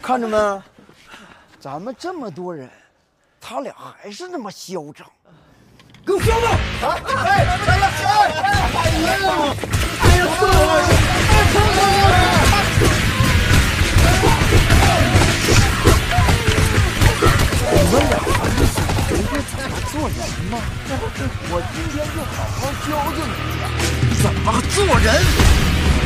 看着没？咱们这么多人，他俩还是那么嚣张。给我装吧！哎，来了！哎呀，死了！你们俩还是想学学怎么做人吗？我今天就好好教教你俩怎么做人。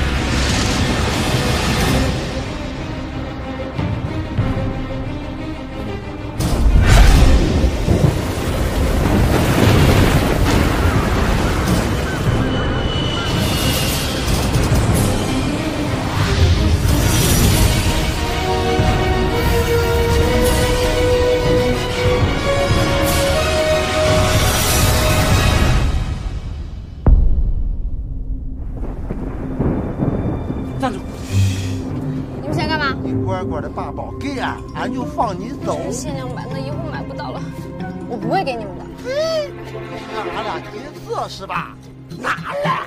站住！ 你们想干嘛？ 你乖乖的把宝给俺，俺就放你走。 这是限量版的，以后买不到了，我不会给你们的。 嘿，俺俩银色是吧？拿来！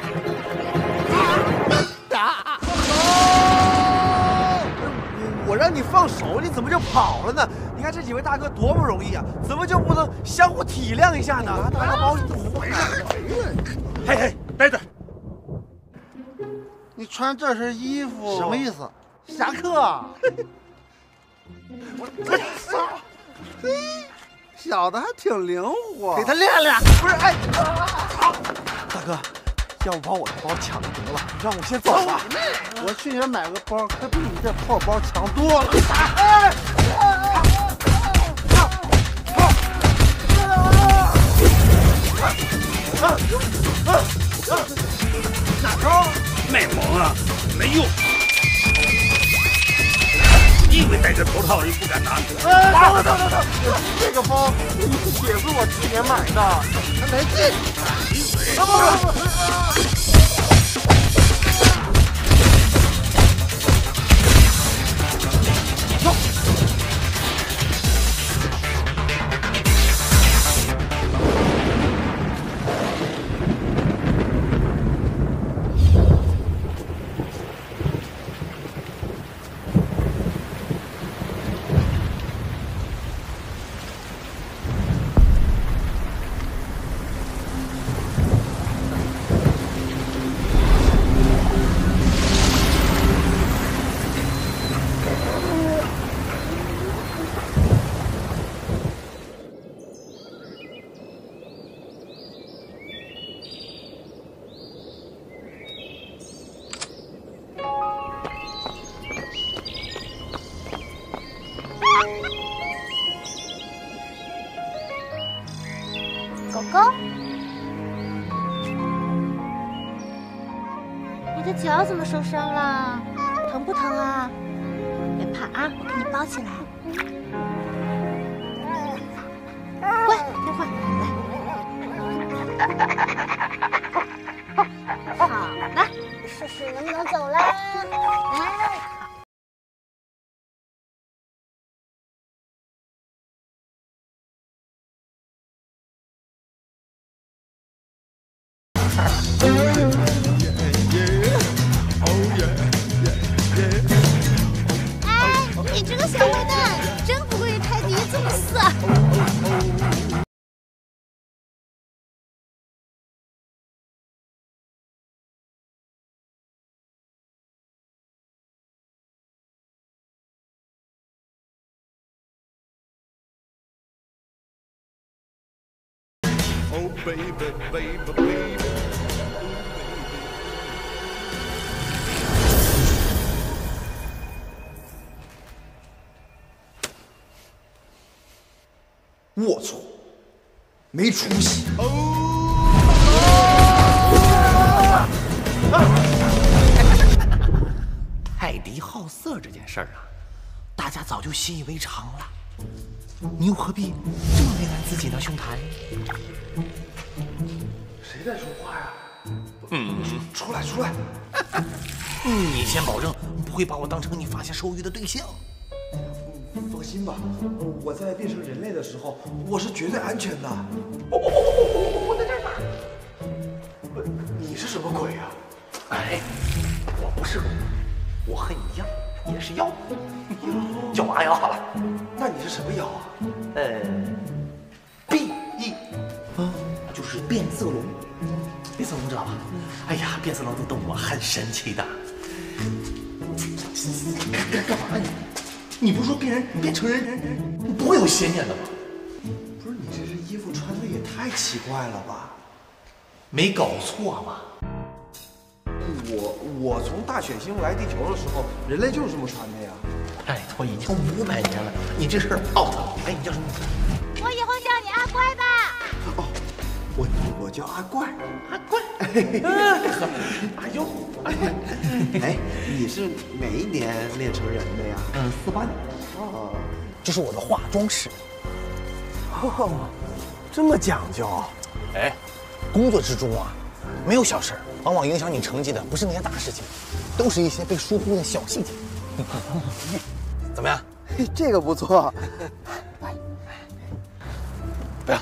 打！ 我让你放手，你怎么就跑了呢？你看这几位大哥多不容易啊，怎么就不能相互体谅一下呢？拿大包怎么回事？嘿嘿，呆着！ 你穿这身衣服什么意思？侠客！我操！嘿，小子还挺灵活， 给他练练。不是，哎，大哥，要不把我的包抢了得了，让我先走吧。 我去年买个包，可比你这破包强多了。 哎！ 哪招？ 卖萌啊，没用！你以为戴着头套你不敢拿？ 等，这个包也是我去年买的，还没劲。 狗狗，你的脚怎么受伤了？疼不疼啊？别怕啊，我给你包起来。乖，听话，来。好了，试试能不能走啦？来。 哎，你这个小坏蛋，真不会开笛这么色。 Oh baby, baby, baby。 龌龊，没出息。 泰迪好色这件事儿啊，大家早就习以为常了。你又何必这么为难自己呢，兄台？ 谁在说话呀？ 出来！你先保证不会把我当成你发下兽欲的对象。 放心吧，我在变成人类的时候，我是绝对安全的。我在这儿呢。你是什么鬼呀？ 哎，我不是狗，我和你一样， 也是妖，叫我阿瑶好了。 那你是什么妖啊？ 变异，就是变色龙。变色龙知道吧？哎呀，变色龙的动物很神奇的。干嘛你？你不是说变成人不会有邪念的吗？ 不是你这身衣服穿的也太奇怪了吧？ 没搞错吧？ 我从大选星来地球的时候，人类就是这么穿的呀。 拜托，已经500年了，你这事儿 out 了。哎，你叫什么名字？ 我以后叫你阿乖吧。 哦，我叫阿怪。 阿怪。哎呦， 哎，你是哪一年练成人的呀 ？48年。 哦， 这是我的化妆室。 哦，这么讲究。 哎，工作之中啊，没有小事，往往影响你成绩的不是那些大事情，都是一些被疏忽的小细节。怎么样？ 这个不错。 不要。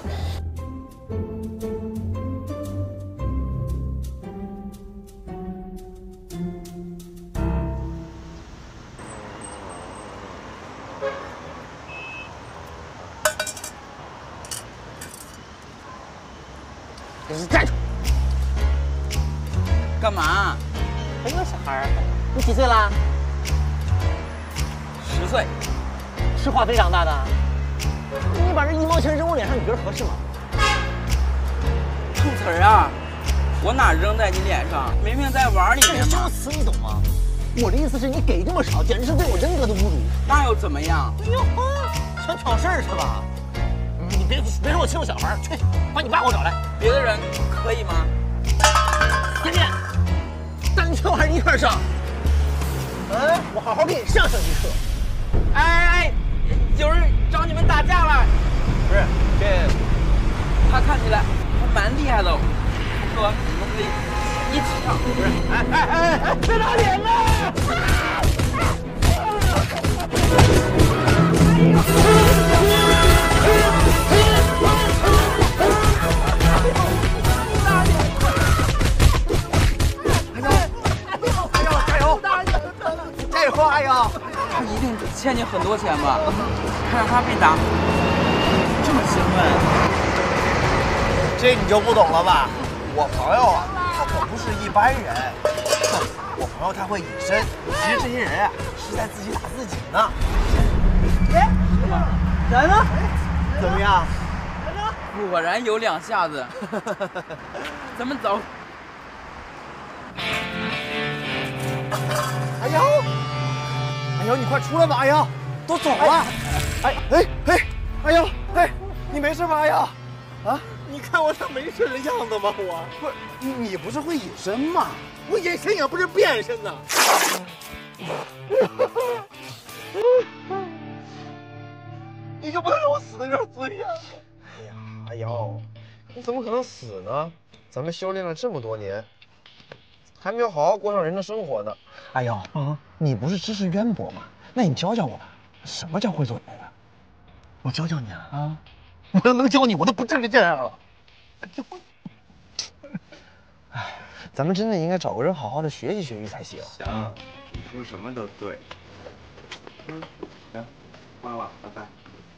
给你站住！ 干嘛？ 哎呦，小孩儿，你几岁啦 ？10岁。 是化肥长大的？你把这1毛钱扔我脸上，你觉得合适吗？ 碰瓷儿啊！我哪扔在你脸上？明明在碗里面嘛。 这词你懂吗？我的意思是你给这么少，简直是对我人格的侮辱。 那又怎么样？ 哎呦呵，想挑事儿是吧？你别说我欺负小孩，去把你爸给我找来。 别的人可以吗？ 再见。单挑还是一块上？我好好给你上一课。 哎，有人找你们打架了。 不是，这他看起来还蛮厉害的，说你们可以一起上。 不是，哎，别打脸了！ 加油！ 他一定欠你很多钱吧？看着他被打，这么兴奋， 这你就不懂了吧？我朋友啊，他可不是一般人。我朋友他会隐身，其实这些人啊是在自己打自己呢。哎，人呢？怎么样？ 果然有2下子。咱们走。 阿瑶，你快出来吧！阿瑶，都走了。阿瑶，你没事吧？阿瑶，啊，你看我像没事的样子吗？我不是你不是会隐身吗？我隐身也不是变身呐。你就不能让我死的有点尊严？哎呀，阿瑶，你怎么可能死呢？咱们修炼了这么多年，还没有好好过上人的生活呢。 阿瑶，你不是知识渊博吗？那你教教我吧，什么叫会做人啊？ 我教教你啊！ 我要能教你，我都不至于这样了。 哎，咱们真的应该找个人好好的学习学习才行。 行，你说什么都对。行，挂了，拜拜。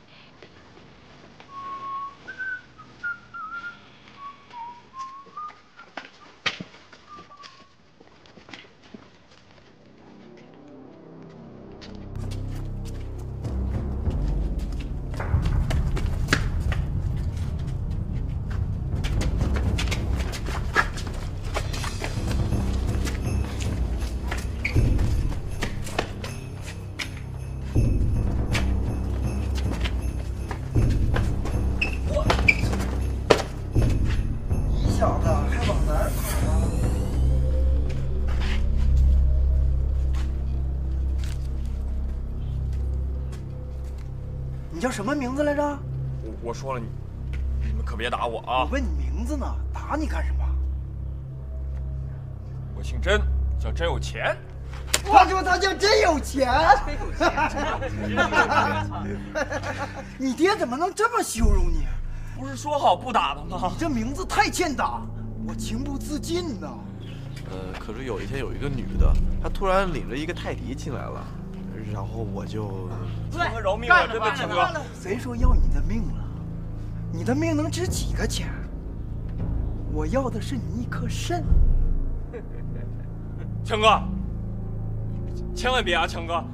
你叫什么名字来着？ 我说了，你们可别打我啊！ 我问你名字呢，打你干什么？ 我姓甄，叫真有钱。 他说他叫真有钱。你爹怎么能这么羞辱你？ 不是说好不打的吗？ 你这名字太欠打，我情不自禁呐。 可是有一天有一个女的，她突然领着一个泰迪进来了， 然后我就…… 成哥饶命了，真的，成哥！ 谁说要你的命了？你的命能值几个钱？我要的是你一颗肾。 成哥，千万别啊，成哥！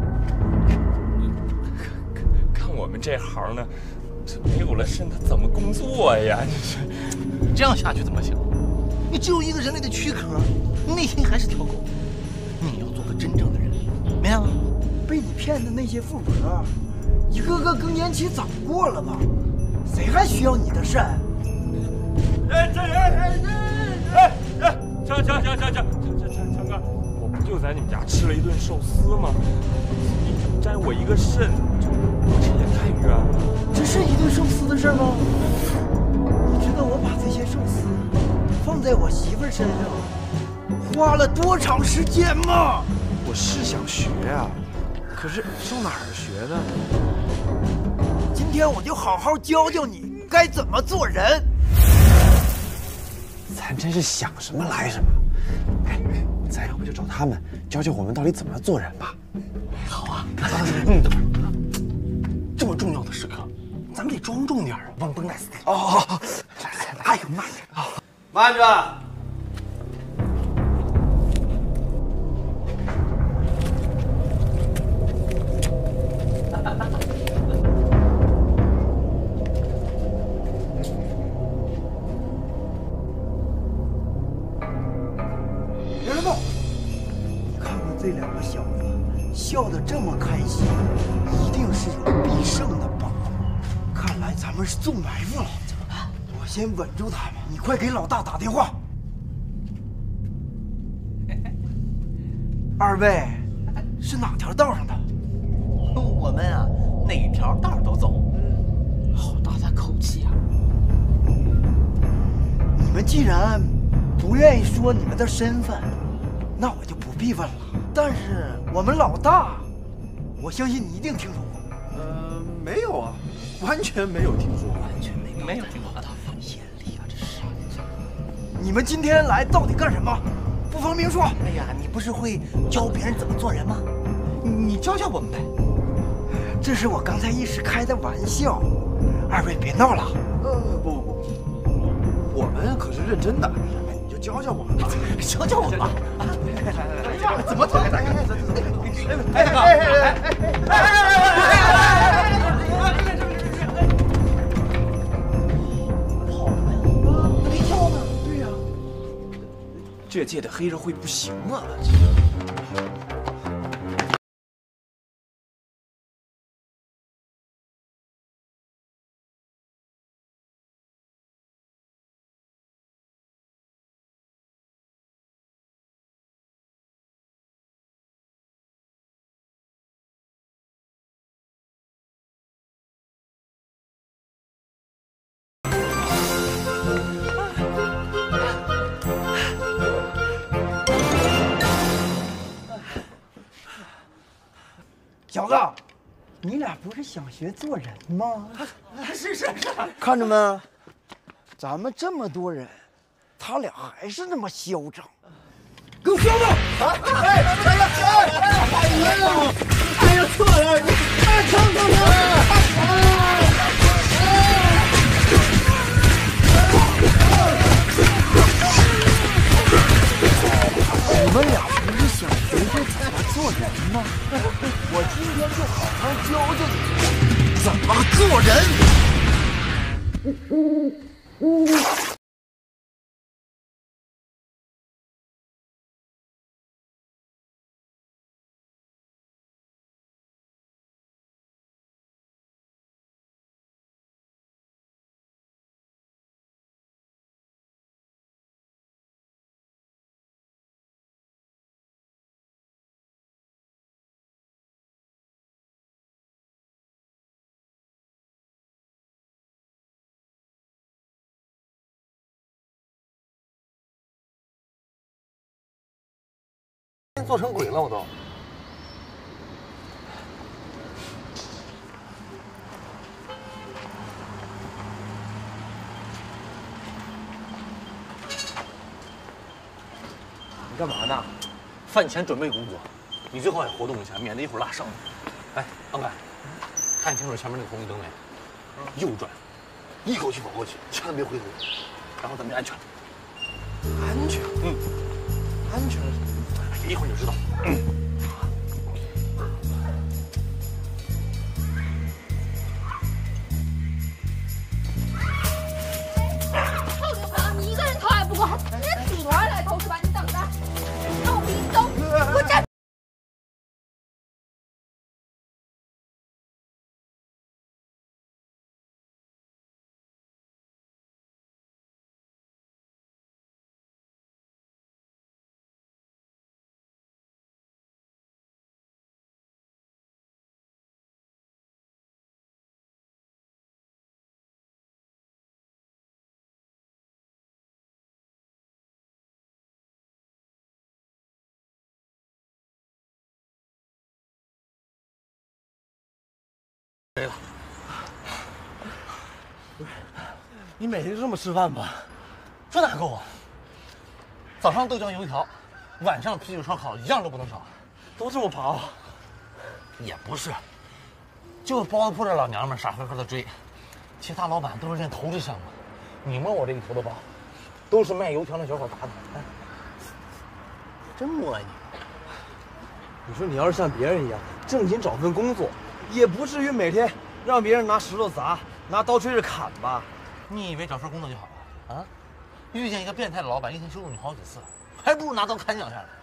看我们这行的，这没有了肾，他怎么工作呀？ 这样下去怎么行？你只有一个人类的躯壳，内心还是条狗。你要做个真正的人，明白吗？ 被你骗的那些富婆，一个个更年期早过了吧？谁还需要你的肾？ 成哥，我不就在你们家吃了一顿寿司吗？你摘我一个肾，这也太冤了。 这是一顿寿司的事吗？你知道我把这些寿司放在我媳妇身上花了多长时间吗？ 我是想学呀，可是上哪儿学呢？ 今天我就好好教教你该怎么做人。 咱真是想什么来什么。哎，咱要不就找他们教教我们到底怎么做人吧？好啊。这么重要的时刻，咱们得庄重点啊，绷带死点。哦，来，哎呦，慢点。 慢着。 别动！你看看这两个小子笑得这么开心，一定是有必胜的把握。看来咱们是中埋伏了，怎么办？我先稳住他们，你快给老大打电话。二位是哪条道上的？ 我们啊，哪条道都走。好大的口气啊！ 你们既然不愿意说你们的身份，那我就不必问了。但是我们老大，我相信你一定听说过。 没有啊，完全没有听说过， 完全没有听过。他很严厉啊，这是。 你们今天来到底干什么？不妨明说。 哎呀，你不是会教别人怎么做人吗？你教教我们呗。 这是我刚才一时开的玩笑，二位别闹了。 不，我们可是认真的，你就教教我们吧， 教教我们吧。 来，怎么走？ 跑什么呀？那没跳呢？ 对呀，这届的黑社会不行啊。 小子，你俩不是想学做人吗？ 是。 看着没？咱们这么多人，他俩还是那么嚣张。给我说吧！ 哎呀，错了，你你们俩不是想学学怎么做人吗？我今天就好好教教你怎么做人。 做成鬼了，我都。 你干嘛呢？ 饭前准备工作。 你最好也活动一下，免得一会儿拉伤了。哎，老板，看清楚前面那个红绿灯没？右转，一口气跑过去，千万别回头，然后咱们安全。 安全？安全？ 一会儿你就知道。 臭流氓，你一个人逃还不够，还直接顶而来偷是吧？你等着，让我给你走，给我站！ 没了。 你每天就这么吃饭吧？ 这哪够啊？早上豆浆油条，晚上啤酒烧烤，一样都不能少。 都这么跑？ 也不是，就包子铺这老娘们傻呵呵的追，其他老板都是认投资项目。你摸我这一头的包，都是卖油条的小伙打的。哎， 真摸你！你说你要是像别人一样正经找份工作，也不至于每天让别人拿石头砸，拿刀追着砍吧？ 你以为找份工作就好了啊？遇见一个变态的老板，一天羞辱你好几次，还不如拿刀砍两下呢。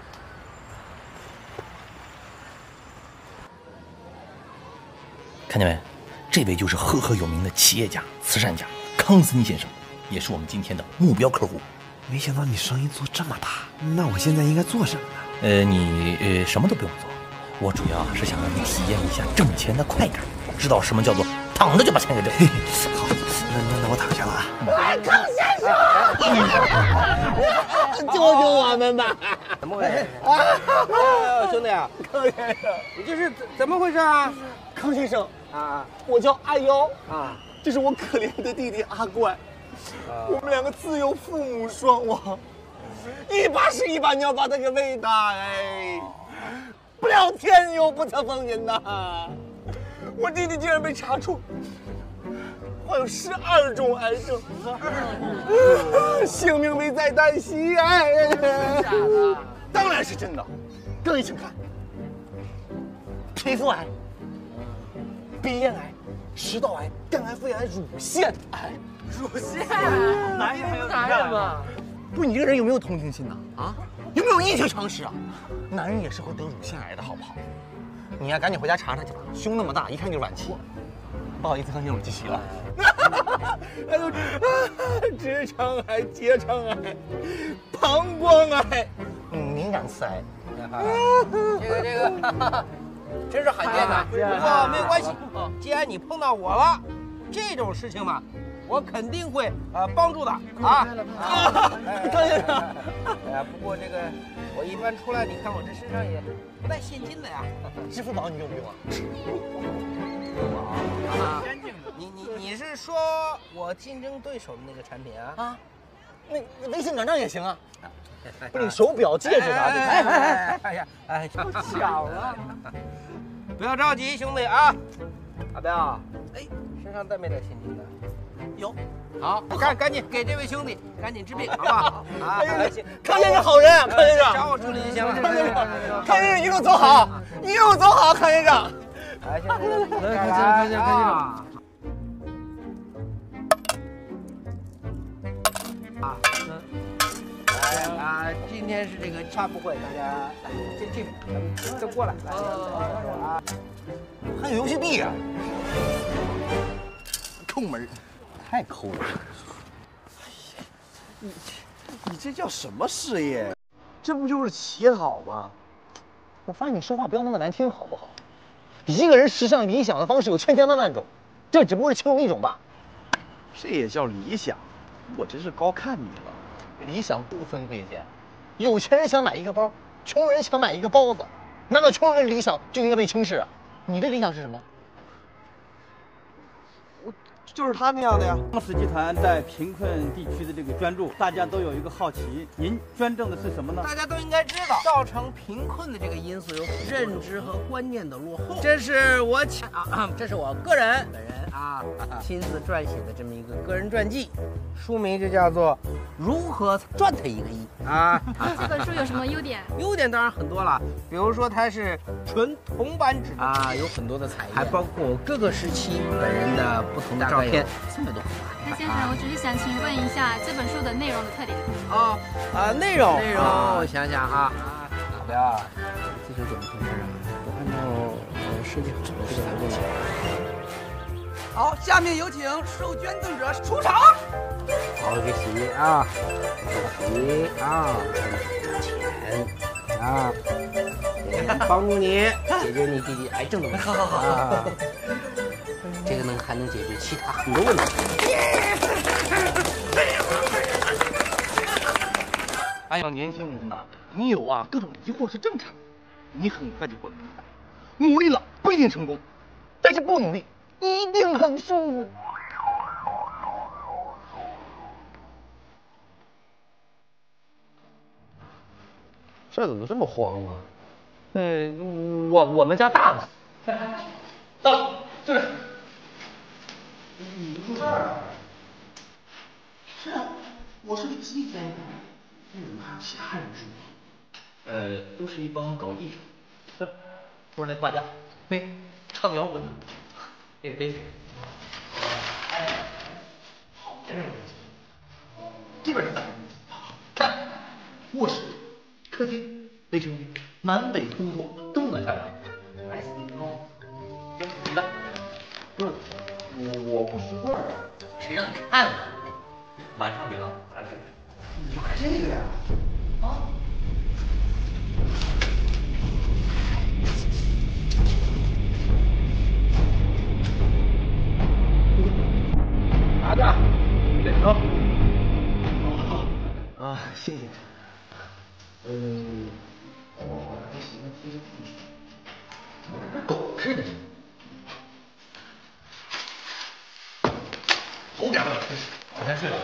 看见没？这位就是赫赫有名的企业家、慈善家康斯尼先生，也是我们今天的目标客户。 没想到你生意做这么大，那我现在应该做什么呢？ 你什么都不用做，我主要是想让你体验一下挣钱的快感，知道什么叫做躺着就把钱给挣。 好，那我躺下了啊。 康先生，救救我们吧！ 怎么回事啊？兄弟啊， 康先生， 你这是怎么回事啊？ 康先生啊， 我叫阿妖啊， 这是我可怜的弟弟阿怪，我们两个自幼父母双亡，一把屎一把尿把他给喂大，哎，不料天有不测风云呐，我弟弟竟然被查出患有12种癌症，性命危在旦夕，哎，真的假的？当然是真的，更一请看，皮肤癌、鼻咽癌、食道癌、肝癌、肺癌、乳腺癌。 乳腺？男人还有男人吗？ 不是你这个人有没有同情心呢？啊，有没有医学常识啊？男人也是会得乳腺癌的，好不好？你呀，赶紧回家查查去吧。胸那么大，一看就是晚期。不好意思，康先生，我记齐了。还有直肠癌、结肠癌、膀胱癌、敏感刺癌。 这个，真是罕见的。不过没有关系，既然你碰到我了，这种事情嘛，我肯定会帮助的啊。 康先生， 不过这个我一般出来，你看我这身上也不带现金的呀。 支付宝你用不用啊？ 啊，你是说我竞争对手的那个产品啊？ 啊，那微信转账也行啊。不是你手表、戒指啥的。 哎，巧了。不要着急，兄弟啊。阿彪，哎，身上带没带现金的？ 有。 好，赶紧给这位兄弟赶紧治病，好不好？啊， 康先生好人啊，康先生。 找我处理就行了。 康先生一路走好，一路走好，康先生。 来，先生，来，康今天是这个茶不会，大家这都过来，来， 还有游戏币啊，抠门，太抠了。 你这叫什么事业？这不就是乞讨吗？ 我发现你说话不要那么难听，好不好？一个人实现理想的方式有千千万万种，这只不过是其中一种吧。 这也叫理想？我真是高看你了。 理想不分贵贱，有钱人想买一个包，穷人想买一个包子，难道穷人的理想就应该被轻视啊？你的理想是什么？ 就是他那样的呀。 当时集团在贫困地区的这个捐助，大家都有一个好奇，您捐赠的是什么呢？ 大家都应该知道，造成贫困的这个因素有认知和观念的落后。这是我这是我本人亲自撰写的这么一个个人传记，书名就叫做《如何赚他1个亿》啊。 这本书有什么优点？ 优点当然很多了，比如说它是纯铜版纸啊，有很多的彩页，还包括各个时期本人的不同的照片，300多幅。 潘先生，我只是想请问一下这本书的内容的特点。 内容，我想想啊，老彪，这是怎么回事啊？我按照设计好的这个来问。好，下面有请受捐赠者出场。好，给洗啊，给洗啊，赚钱啊，帮助你解决你弟弟癌症的问题。好，这个还能解决其他很多问题。 哎呀，年轻人呐，你有各种疑惑是正常的，你很快就会明白，努力了不一定成功，但是不努力一定很舒服。这怎么这么慌啊？我们家大了，到了，就是。你住这儿啊？是啊，我是李希飞。怎么还有其他人住？都是一帮搞艺术，不是那画家，唱摇滚的，基本上看卧室、客厅、卫生间，南北通透，都能看到。你看，不是我不识字儿，谁让你看的？晚上别了，来看看。你就看这个呀？拿着，对谢谢。还行，跟狗似的。头点不了，我先睡了。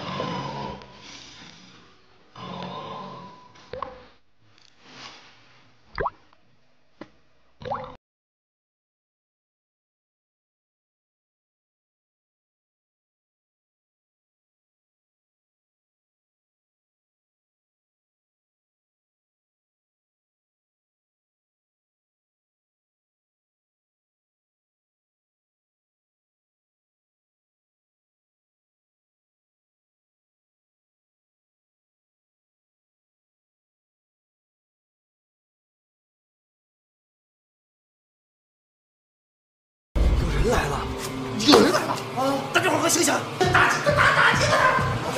有人来了！有人来了！大家伙快醒醒！打击他！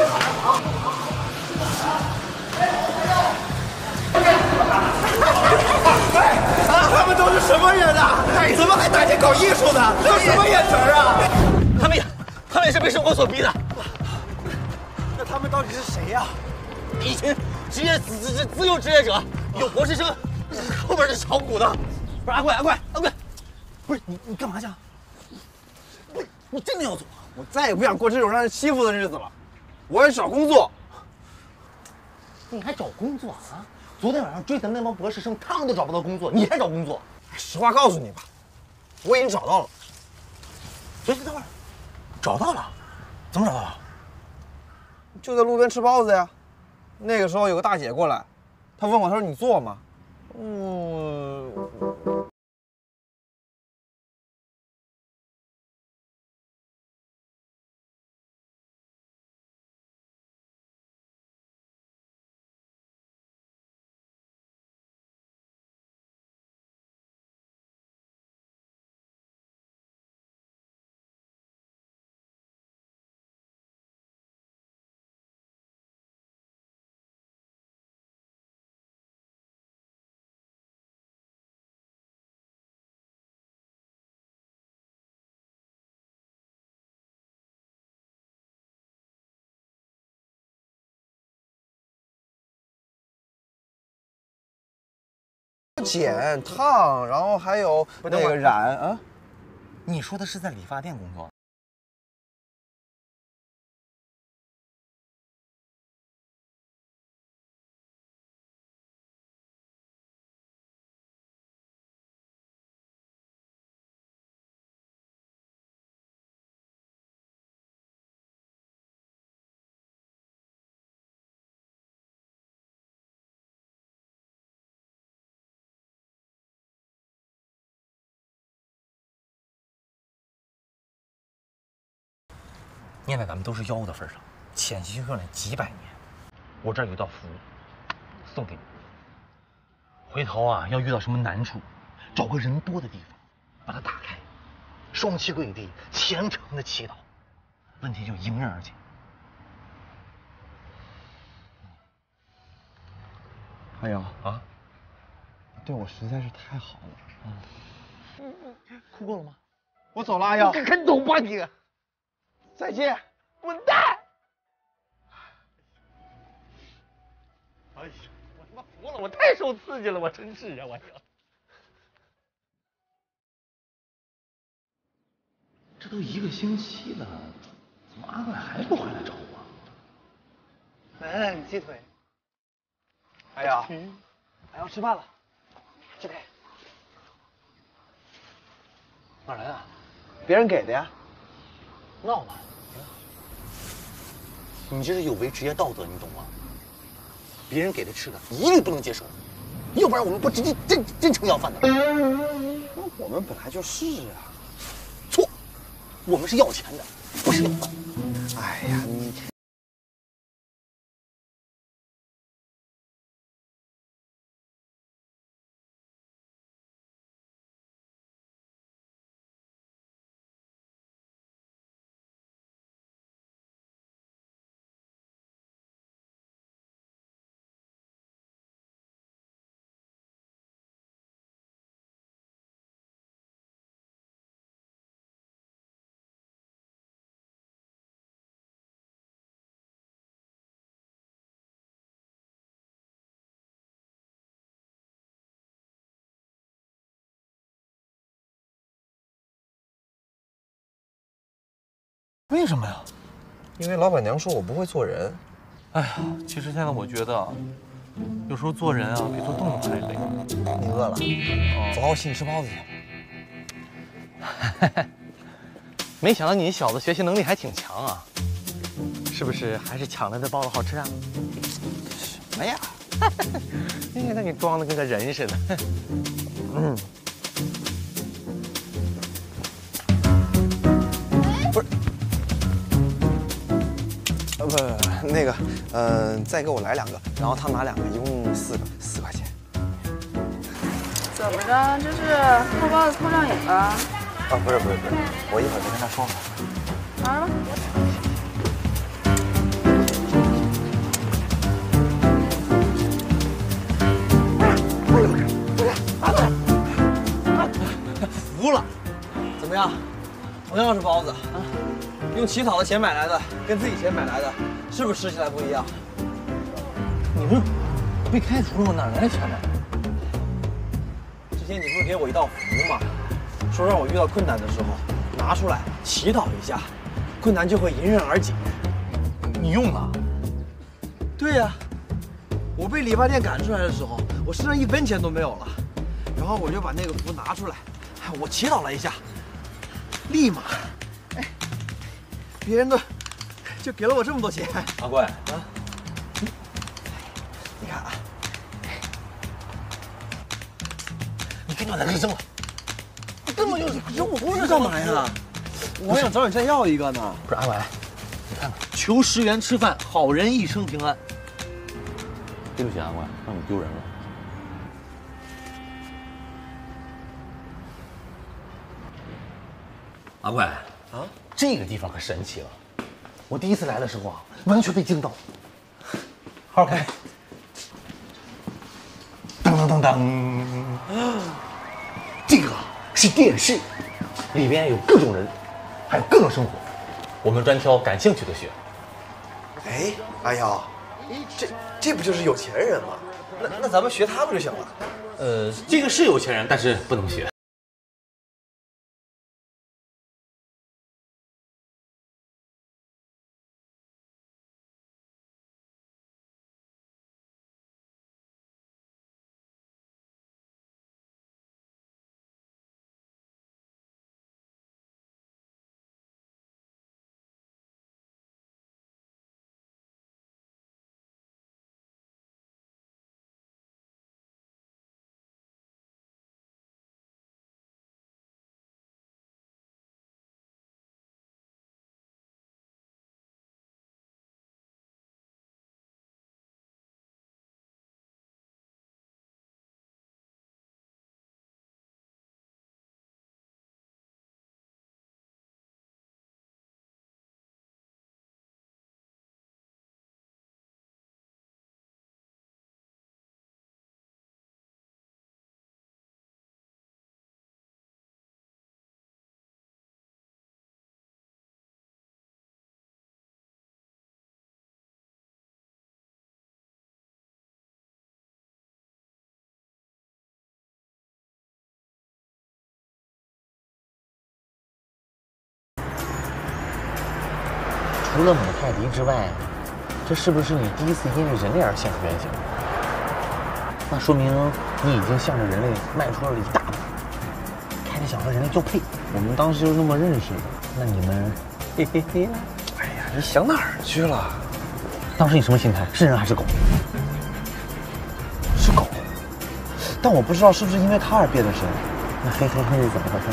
他们都是什么人啊？怎么还打劫搞艺术的？这什么眼神啊？ 他们也是被生活所逼的。 那他们到底是谁呀？ 一群自由职业者，有博士生，后边是炒股的。不是阿贵， 不是你干嘛去？ 你真的要走啊？ 我再也不想过这种让人欺负的日子了，我要找工作。 你还找工作啊？昨天晚上追咱那帮博士生，他们都找不到工作，你还找工作？ 实话告诉你吧，我已经找到了。 等会儿，找到了？怎么找到了？ 就在路边吃包子呀。那个时候有个大姐过来，她问我，她说你做吗？剪、烫，然后还有那个染啊。 你说的是在理发店工作？ 念在咱们都是妖的份上，潜心修炼几百年。我这儿有道符，送给你。回头啊，要遇到什么难处，找个人多的地方，把它打开，双膝跪地，虔诚的祈祷，问题就迎刃而解。 阿瑶啊， 对我实在是太好了。 哭够了吗？ 我走了，阿瑶。 你赶紧走吧你！ 再见。 滚蛋！哎呀，我他妈服了，我太受刺激了，我真是啊，我。这都1个星期了，怎么阿怪还不回来找我？ 来，鸡腿。哎呀，哎要吃饭了，这给。 哪来的？ 别人给的呀。 闹呢？你这是有违职业道德，你懂吗？别人给的吃的一律不能接受，要不然我们不直接真成要饭的。 那我们本来就是啊。 错，我们是要钱的，不是要饭。 哎呀，你。 为什么呀？ 因为老板娘说我不会做人。 哎呀，其实现在我觉得，有时候做人啊，比做动物还累。 你饿了？走，我请你吃包子去。 没想到你小子学习能力还挺强啊，是不是？还是抢来的包子好吃啊？ 什么呀？ 你看你装的跟个人似的。嗯。 不是。不，那个，再给我来2个，然后他拿2个，一共4个，4块钱。 怎么着？这是偷包子偷上瘾了？ 啊，不是，我一会儿再跟他说吧。 玩吧。 服了，怎么样？同样是包子，用乞讨的钱买来的，跟自己钱买来的，是不是吃起来不一样？ 你不是被开除了吗？哪来的钱呢？ 之前你不是给我一道符吗？说让我遇到困难的时候拿出来祈祷一下，困难就会迎刃而解。 你用了？ 对呀，我被理发店赶出来的时候，我身上1分钱都没有了，然后我就把那个符拿出来，我祈祷了一下，立马，别人都就给了我这么多钱。 阿怪啊，你看啊， 你赶紧把它给扔了。 根本就是扔我东西干嘛呀？我还想找你再要一个呢。 不是阿怪，你看看，求10元吃饭，好人一生平安。对不起，阿怪，让你丢人了。阿怪啊，这个地方可神奇了。我第一次来的时候啊，完全被惊到。好好开。当当当当，这个是电视，里边有各种人，还有各种生活，我们专挑感兴趣的学。 哎，阿瑶，这不就是有钱人吗？那咱们学他不就行了？ 这个是有钱人，但是不能学。 除了母泰迪之外，这是不是你第一次因为人类而现出原形？那说明你已经向着人类迈出了一大步，开始想和人类交配。我们当时就是那么认识的。那你们，嘿嘿嘿。 哎呀，你想哪儿去了？ 当时你什么心态？是人还是狗？ 是狗。但我不知道是不是因为它而变的身。 那嘿嘿嘿是怎么回事？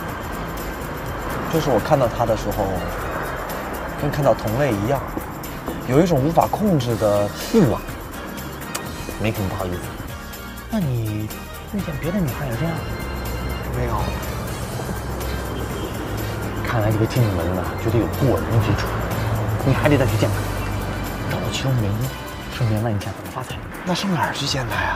就是我看到它的时候，跟看到同类一样，有一种无法控制的欲望。没什么不好意思。那你遇见别的女孩也这样？ 没有。 看来这个进门呢，绝对有过人之处。你还得再去见他，找到其中原因，顺便问一下怎么发财。 那上哪儿去见他呀？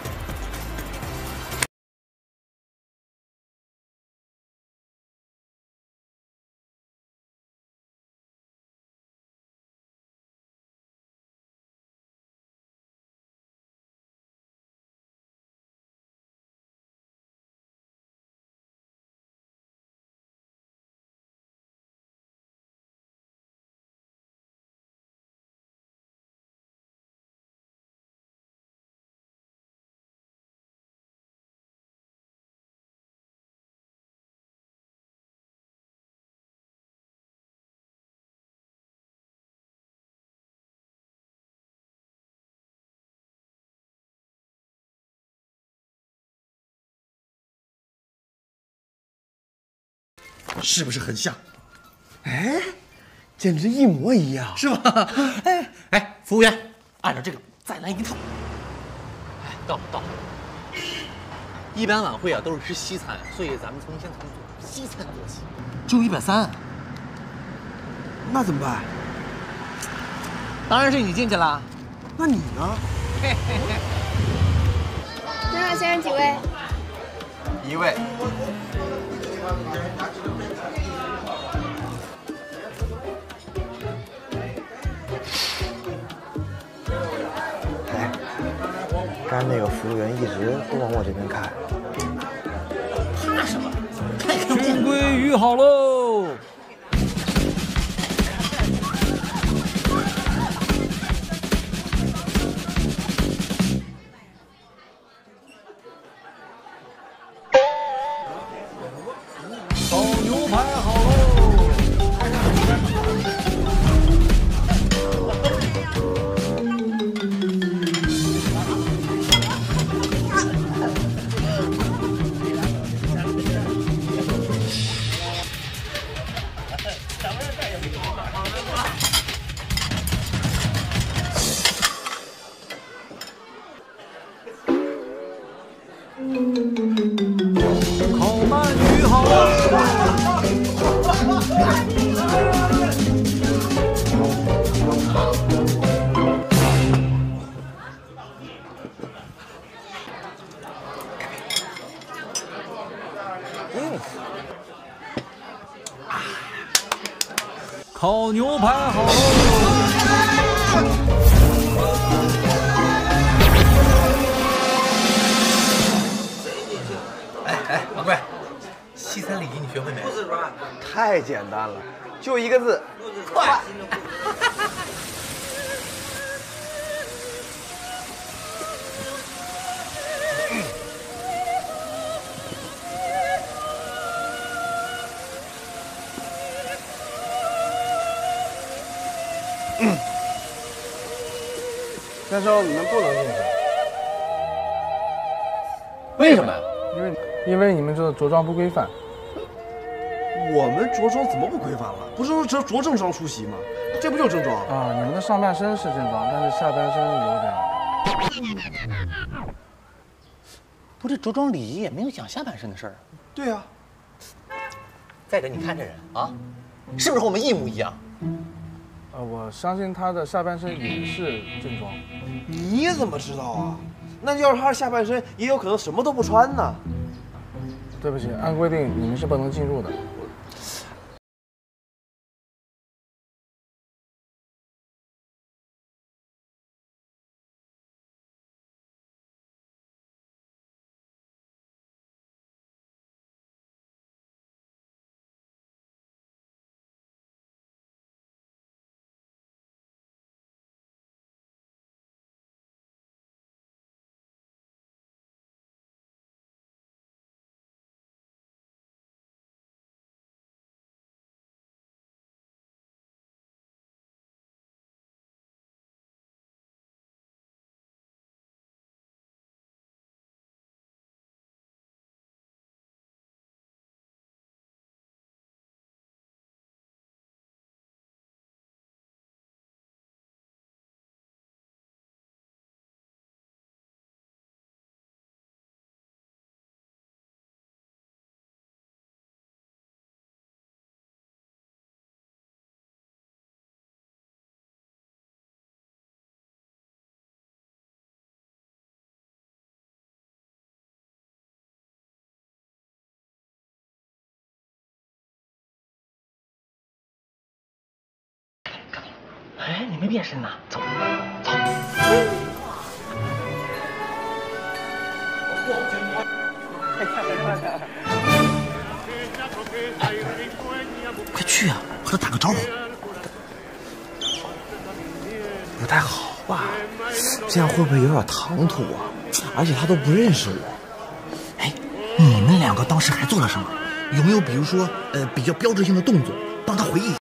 是不是很像？ 哎，简直一模一样， 是吧？ 哎，服务员，按照这个再来一套。哎，到了。一般晚会啊都是吃西餐，所以咱们先从西餐做起。只有130， 那怎么办？ 当然是你进去了。 那你呢？ 多少先生几位 ？1位。哎，刚才那个服务员一直都往我这边看。 怕什么？ 军规语好喽！烤牛排好喽！烤鳗鱼好喽！烤牛排好喽！ 哎，掌柜，西餐礼仪你学会没？太简单了，就一个字，快。 先生，你们不能进去。 为什么？ 因为你们这着装不规范。 我们着装怎么不规范了？不是说着正装出席吗？这不就是正装啊？你们的上半身是正装，但是下半身有点…… 不，这着装礼仪也没有讲下半身的事儿。 对啊。 再者，你看这人啊，是不是和我们一模一样？ 我相信他的下半身也是正装。 你怎么知道啊？那要是他的下半身，也有可能什么都不穿呢。 对不起，按规定你们是不能进入的。 哎，你没变身呢，走，走。 快去啊，和他打个招呼。不太好吧？这样会不会有点唐突啊？而且他都不认识我。哎，你们两个当时还做了什么？有没有比如说比较标志性的动作，帮他回忆？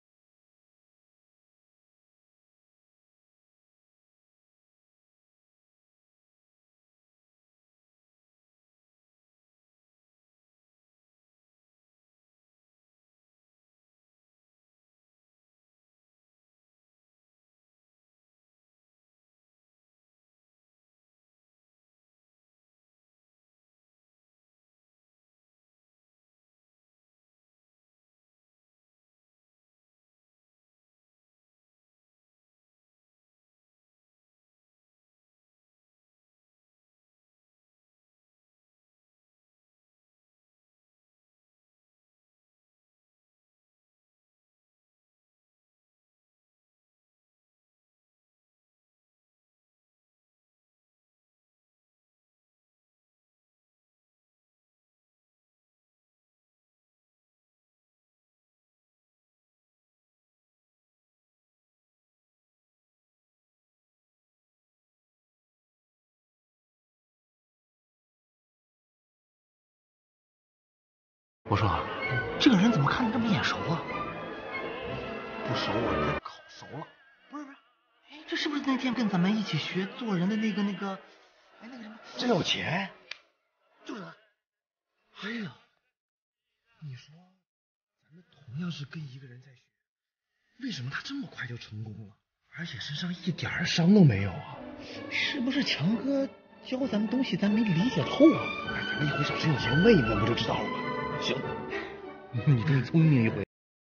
我说，这个人怎么看着这么眼熟啊？ 不熟，我给他烤熟了。不是，哎，这是不是那天跟咱们一起学做人的那个，哎，那个什么郑有钱？就是他。哎呀，你说，咱们同样是跟一个人在学，为什么他这么快就成功了，而且身上一点伤都没有啊？是不是强哥教咱们东西咱没理解透啊？哎，咱们一会找郑有钱问一问，不就知道了吗？行，你更聪明一回。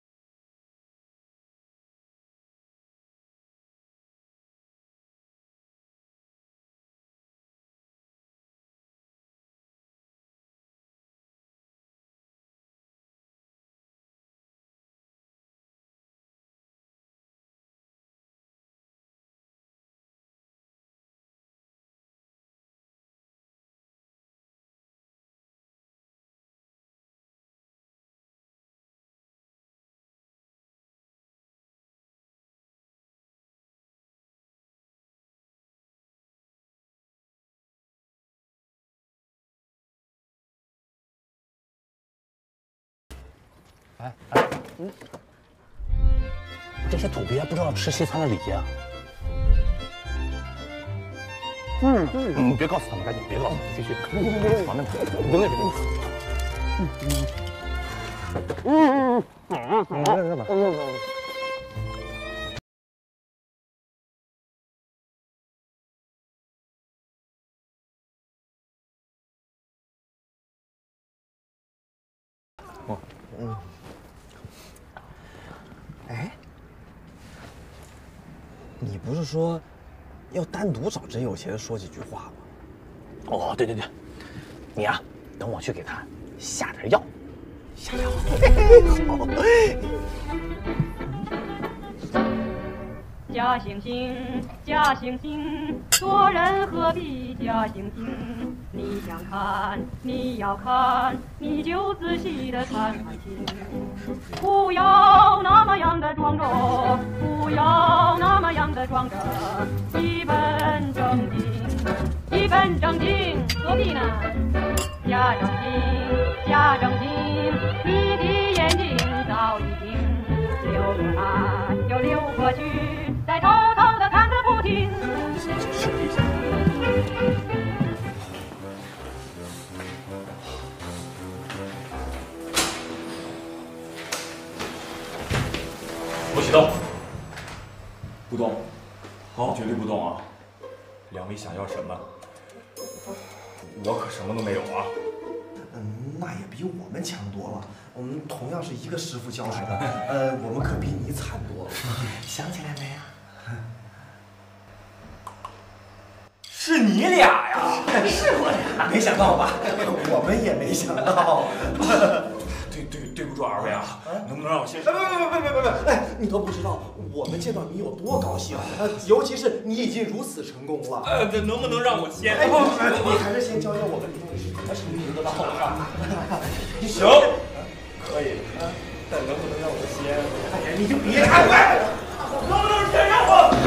哎，这些土鳖不知道吃西餐的礼节啊！你别告诉他们，赶紧别告诉他们，继续往那边，往那边。你在干嘛？ 哎，你不是说要单独找真有钱说几句话吗？ 哦，对，你呀，等我去给他下点药，下药。 好。 假惺惺，假惺惺，做人何必假惺惺？你想看，你要看，你就仔细的看看清。不要那么样的装着，不要那么样的装着，一本正经，一本正经，何必呢？假正经，假正经，你的眼睛早已经溜过来又溜过去，再偷偷的看个不停。 不许动！不动！好，绝对不动啊！两位想要什么？我可什么都没有啊！ 那也比我们强多了。我们同样是一个师傅教来的，我们可比你惨多了。想起来没啊？ 是你俩呀！ 是我俩，没想到吧？我们也没想到。对， 对不住二位啊，能不能让我先？ 别！哎，你都不知道我们见到你有多高兴，尤其是你已经如此成功了。 能不能让我先？ 哎，不，你还是先教教我们李律师，他是你得到好吧？ 行，可以，但能不能让我先？ 哎呀，你就别看外了， 能不能先让我？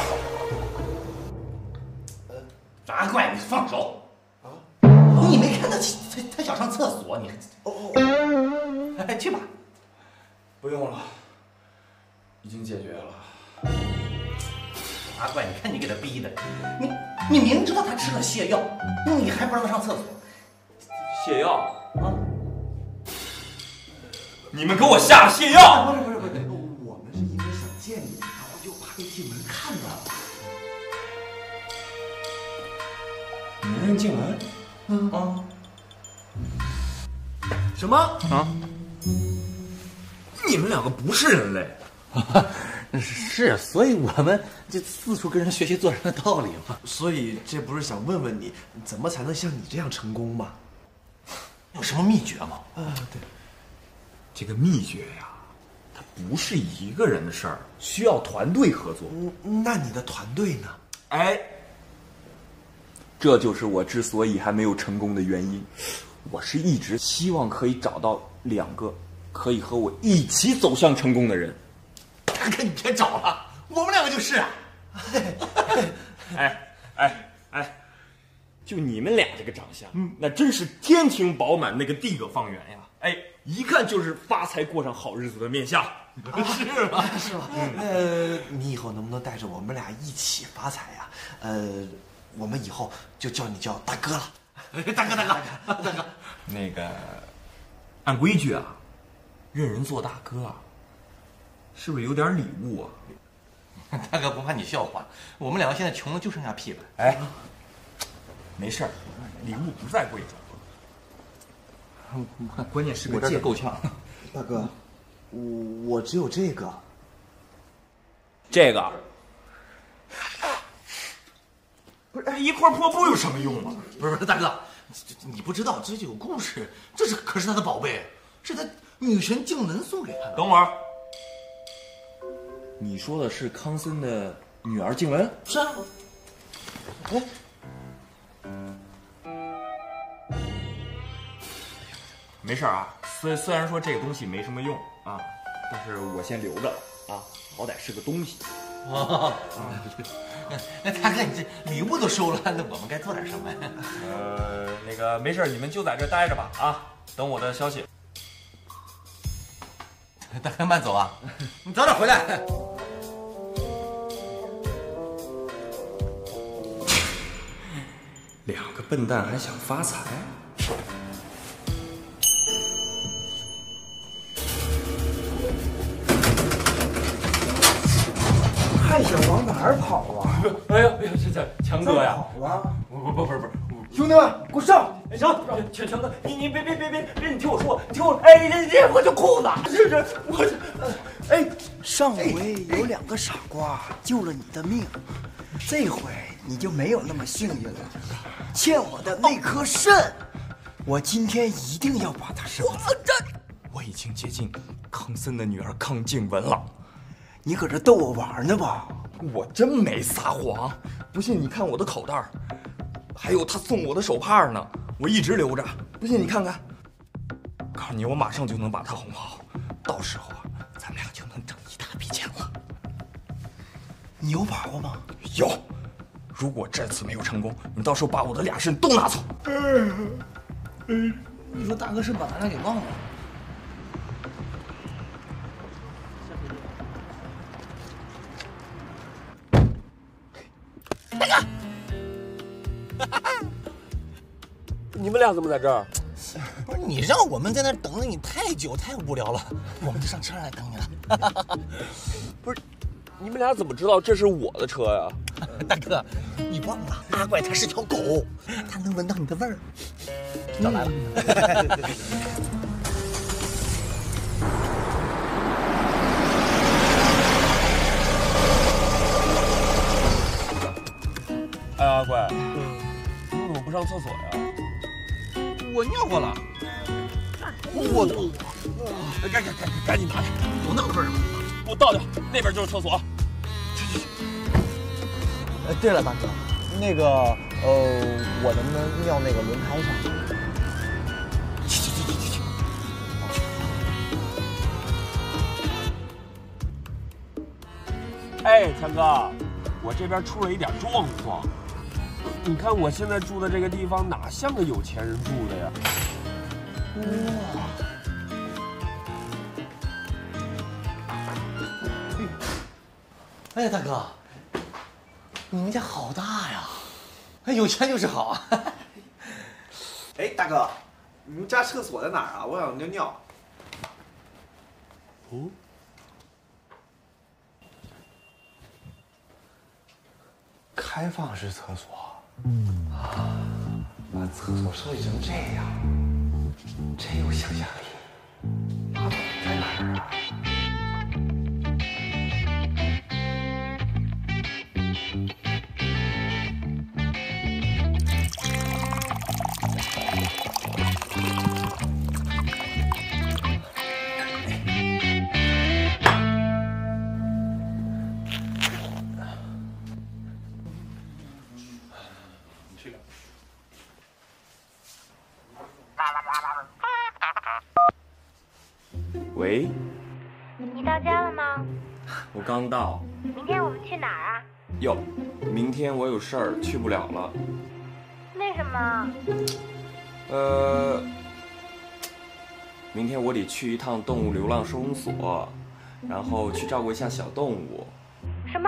阿怪，你放手！你没看他想上厕所，你哎，去吧。 不用了，已经解决了。 阿怪，你看你给他逼的，你明知道他吃了泻药，你还不让他上厕所？ 泻药啊！你们给我下了泻药！ 不是，我们是因为想见你，然后就怕被进门看到了。 没人进门？ 什么啊？ 你们两个不是人类。 是，所以我们就四处跟人学习做人的道理嘛。 所以这不是想问问你，怎么才能像你这样成功吗？ 有什么秘诀吗？ 对， 这个秘诀呀，它不是一个人的事儿，需要团队合作。 那你的团队呢？ 哎，这就是我之所以还没有成功的原因。我是一直希望可以找到2个可以和我一起走向成功的人。 大哥，你别找了，我们2个就是啊。 哎，就你们俩这个长相，那真是天庭饱满，那个地阁方圆呀！哎，一看就是发财过上好日子的面相。 是吗？是吗？你以后能不能带着我们俩一起发财呀？我们以后就叫你叫大哥了。大哥， 那个，按规矩啊，认人做大哥啊，是不是有点礼物啊？ 大哥，不怕你笑话，我们2个现在穷的就剩下屁了。 哎，没事儿，礼物不在贵重，关键是个借够呛。 大哥，我只有这个。 这个不是一块破布有什么用啊？ 不是，大哥，你不知道这就有故事，可是他的宝贝，是他女神静雯送给他的。 等会儿，你说的是康森的女儿静雯？ 是啊。哎， 没事啊，虽然说这个东西没什么用啊，但是我先留着了啊，好歹是个东西。 那大哥，你这礼物都收了，那我们该做点什么呀？ 那个没事，你们就在这待着吧啊，等我的消息。 大哥慢走啊，你早点回来。 2个笨蛋还想发财？ 还想往哪儿跑啊？ 哎呀，这强哥呀！ 跑啊！ 不是， 兄弟们，给我上！ 上！强哥，你别，你听我说，哎，我这裤子， 上回有2个傻瓜救了你的命，这回你就没有那么幸运了。欠我的那颗肾，我今天一定要把它生出。 我已经接近康森的女儿康静雯了。 你搁这逗我玩呢吧？ 我真没撒谎，不信你看我的口袋，还有他送我的手帕呢，我一直留着。不信你看看，告诉你，我马上就能把他哄好，到时候啊，咱们俩就能挣一大笔钱了。 你有把握吗？ 有。如果这次没有成功，你到时候把我的2肾都拿走。 你说大哥是把咱俩给忘了？大哥， 你们俩怎么在这儿？ 不是你让我们在那儿等了你太久，太无聊了，我们就上车上来等你了。 不是，你们俩怎么知道这是我的车呀？ 大哥，你忘了阿怪他是条狗，他能闻到你的味儿。找来了。 哎，阿怪，你怎么不上厕所呀？ 我尿过了。 我的，赶紧拿去，有那么多人吗？给我倒掉，那边就是厕所。 对了，大哥，那个我能不能尿那个轮胎上？去。 哎，强哥，我这边出了一点状况。你看我现在住的这个地方，哪像个有钱人住的呀？哇！ 哎，大哥，你们家好大呀！哎，有钱就是好啊。 哎，大哥，你们家厕所在哪儿啊？我想尿尿。 哦。 开放式厕所。啊，把厕所设计成这样，真有想象力。马桶在哪儿啊？ 喂， 你到家了吗？ 我刚到。 明天我们去哪儿啊？ 哟，明天我有事儿去不了了。 为什么？ 明天我得去一趟动物流浪收容所，然后去照顾一下小动物。 什么？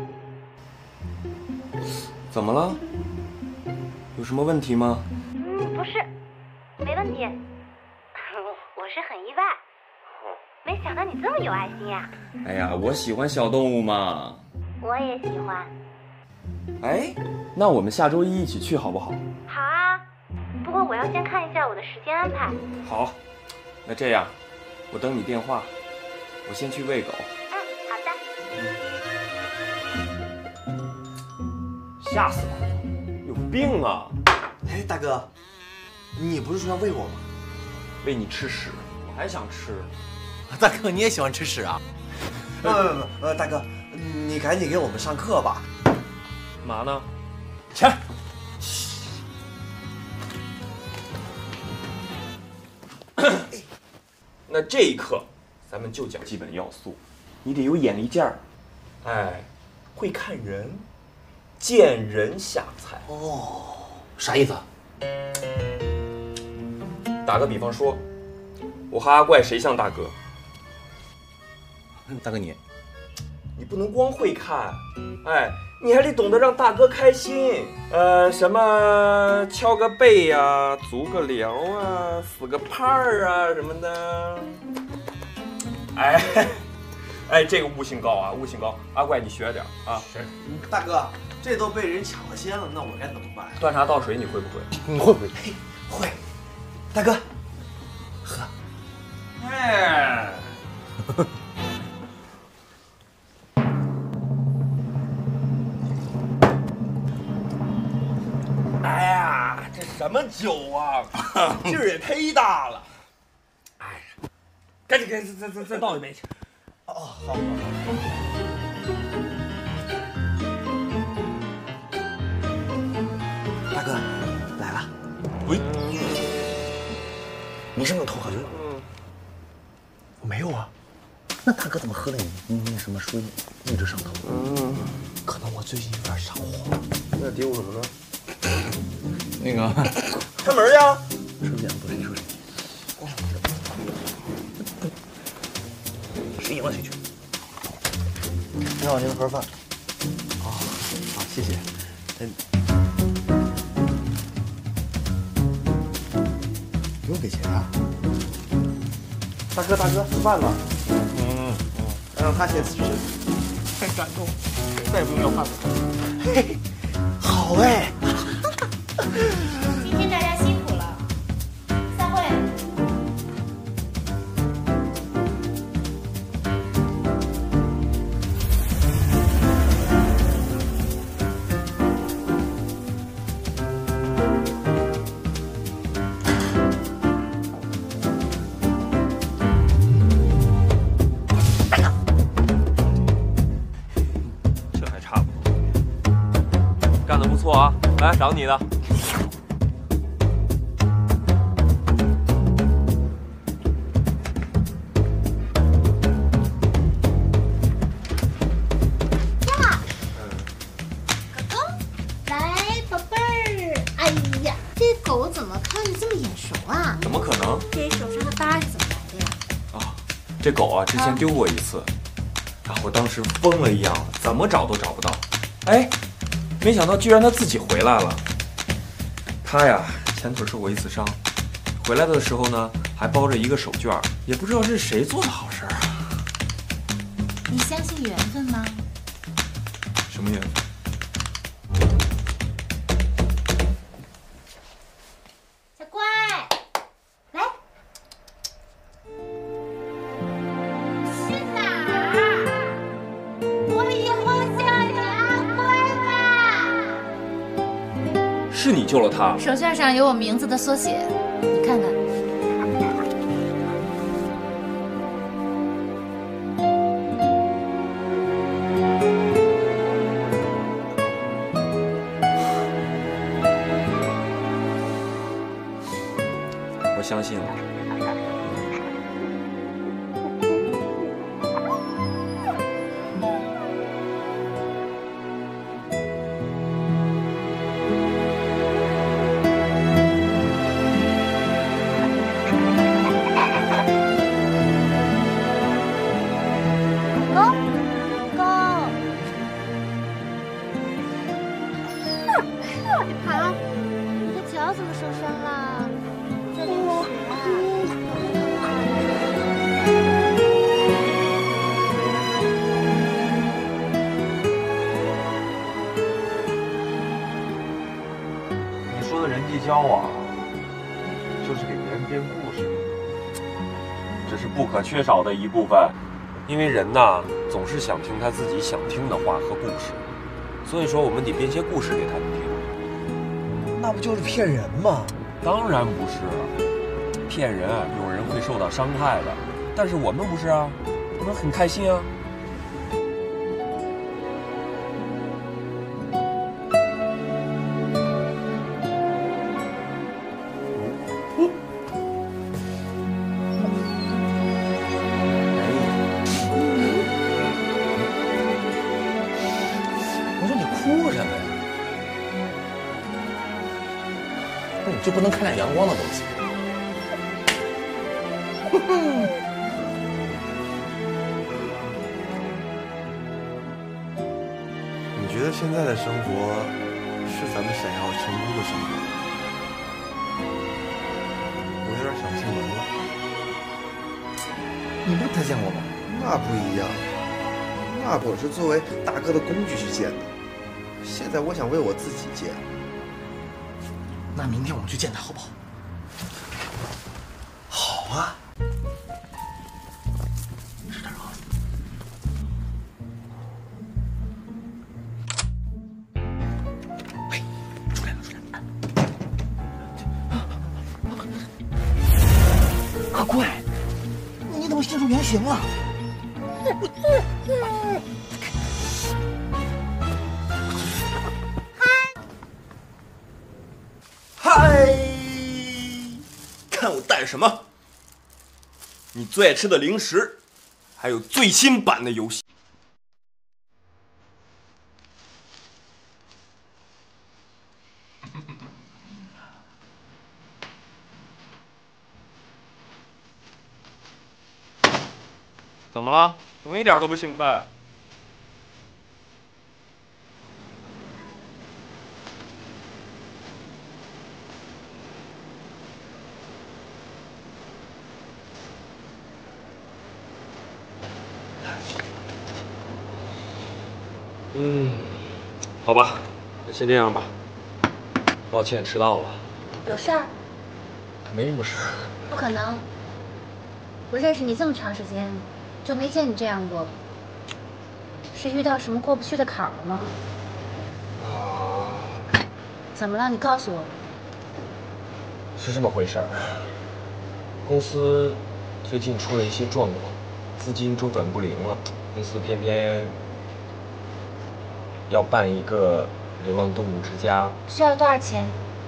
怎么了？有什么问题吗？ 不是，没问题。我是很意外，没想到你这么有爱心呀！ 哎呀，我喜欢小动物嘛。 我也喜欢。 哎，那我们下周一起去好不好？ 好啊，不过我要先看一下我的时间安排。 好，那这样，我等你电话，我先去喂狗。 好的。 吓死我了，有病啊！ 哎，大哥，你不是说要喂我吗？ 喂你吃屎，我还想吃。 大哥，你也喜欢吃屎啊？ 不，大哥，你赶紧给我们上课吧。 干嘛呢？ 起来。 那这一课，咱们就讲基本要素。你得有眼力劲儿，哎，会看人，见人下菜。 哦，啥意思？ 打个比方说，我和阿怪谁像大哥？ 大哥你不能光会看，哎，你还得懂得让大哥开心。什么敲个背呀、足个疗啊、死个拍儿啊什么的。哎，这个悟性高啊，悟性高。阿怪你学点啊。 是。大哥，这都被人抢了先了，那我该怎么办？ 端茶倒水你会不会？ 你会不会？ 会。大哥，喝。 哎。哎呀，这什么酒啊，劲儿也忒大了。哎呀，赶紧再倒一杯去。 哦，好。大哥，来了。 喂， 你是不是偷喝酒？我没有啊。那大哥怎么喝了你那什么书一直上头？可能我最近有点上火。 那嘀咕什么呢？ 那个， 开门呀！ 说点不谁说谁。谁赢了谁去。您好，您的盒饭。哦，好，谢谢。不用给钱啊。 大哥，吃饭了。 让他先辞职。 太感动，再也不用要饭了。 嘿，好哎。 今天大家辛苦了，散会。 错啊，来找你的。 呀，狗狗，来，宝贝儿。哎呀，这狗怎么看着这么眼熟啊？ 怎么可能？ 这手上的疤是怎么来的呀？ 啊，这狗啊，之前丢过一次，然后当时疯了一样，怎么找都找不到。哎，没想到居然它自己回来了。它呀，前腿受过一次伤，回来的时候呢，还包着一个手绢，也不知道是谁做的好事啊。 你相信缘分吗？ 什么缘分？ 小乖，来。去哪儿？我以后叫你阿乖吧。 是你救了它？ 手绢上有我名字的缩写，你看看。 我相信了。 好，你的脚怎么受伤了？在流血你说的人际交往，就是给别人编故事。 这是不可缺少的一部分，因为人呐，总是想听他自己想听的话和故事，所以说我们得编些故事给他们听。 那不就是骗人吗？ 当然不是，骗人有人会受到伤害的，但是我们不是啊，我们很开心啊。 我说你哭什么呀？那你就不能看点阳光的东西？ 你觉得现在的生活是咱们想要成功的生活？我有点想进门了。 你不推荐我吗？ 那不一样，那我是作为大哥的工具去见的。现在我想为我自己见。 那明天我们去见他好不好？ 好啊。 吃点啊。哎，出来了，出来了！阿怪，你怎么现出原形了？ 嗨，看我带什么？你最爱吃的零食，还有最新版的游戏。怎么了？怎么一点都不兴奋？好吧，那先这样吧。抱歉，迟到了。 有事儿？ 没什么事。 不可能，我认识你这么长时间，就没见你这样过。是遇到什么过不去的坎儿了吗？怎么了？你告诉我。 是这么回事儿，公司最近出了一些状况，资金周转不灵了，公司偏偏要办一个流浪动物之家。 需要多少钱？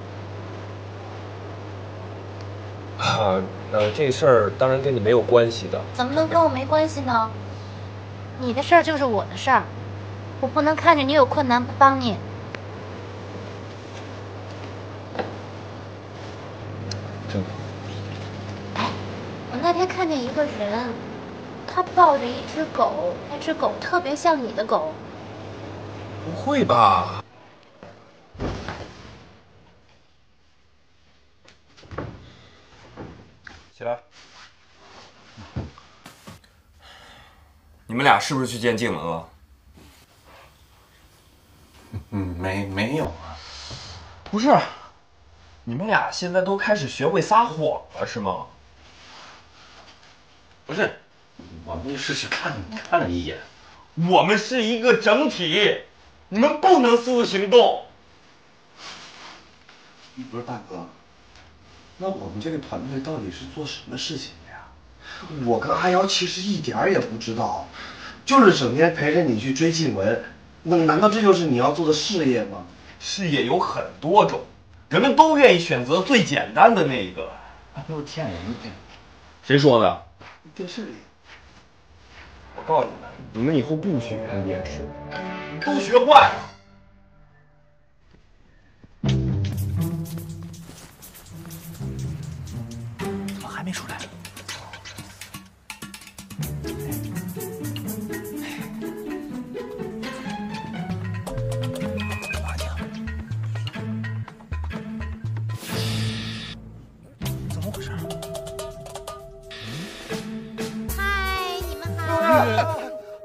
这事儿当然跟你没有关系的。 怎么能跟我没关系呢？你的事儿就是我的事儿，我不能看着你有困难不帮你。 真的。 我那天看见一个人，他抱着一只狗，那只狗特别像你的狗。 不会吧？起来。你们俩是不是去见静雯了？ 没有啊。 不是，你们俩现在都开始学会撒谎了是吗？ 不是，我们是看了一眼。 我们是一个整体，你们不能私自行动。 不是大哥，那我们这个团队到底是做什么事情的呀？我跟阿瑶其实一点儿也不知道，就是整天陪着你去追静雯。难道这就是你要做的事业吗？ 事业有很多种，人们都愿意选择最简单的那一个。 都是骗人的。 谁说的？ 电视里。 我告诉你们，你们以后不许看电视，都学坏了。 怎么还没出来？怎么回事？ 嗨，你们好。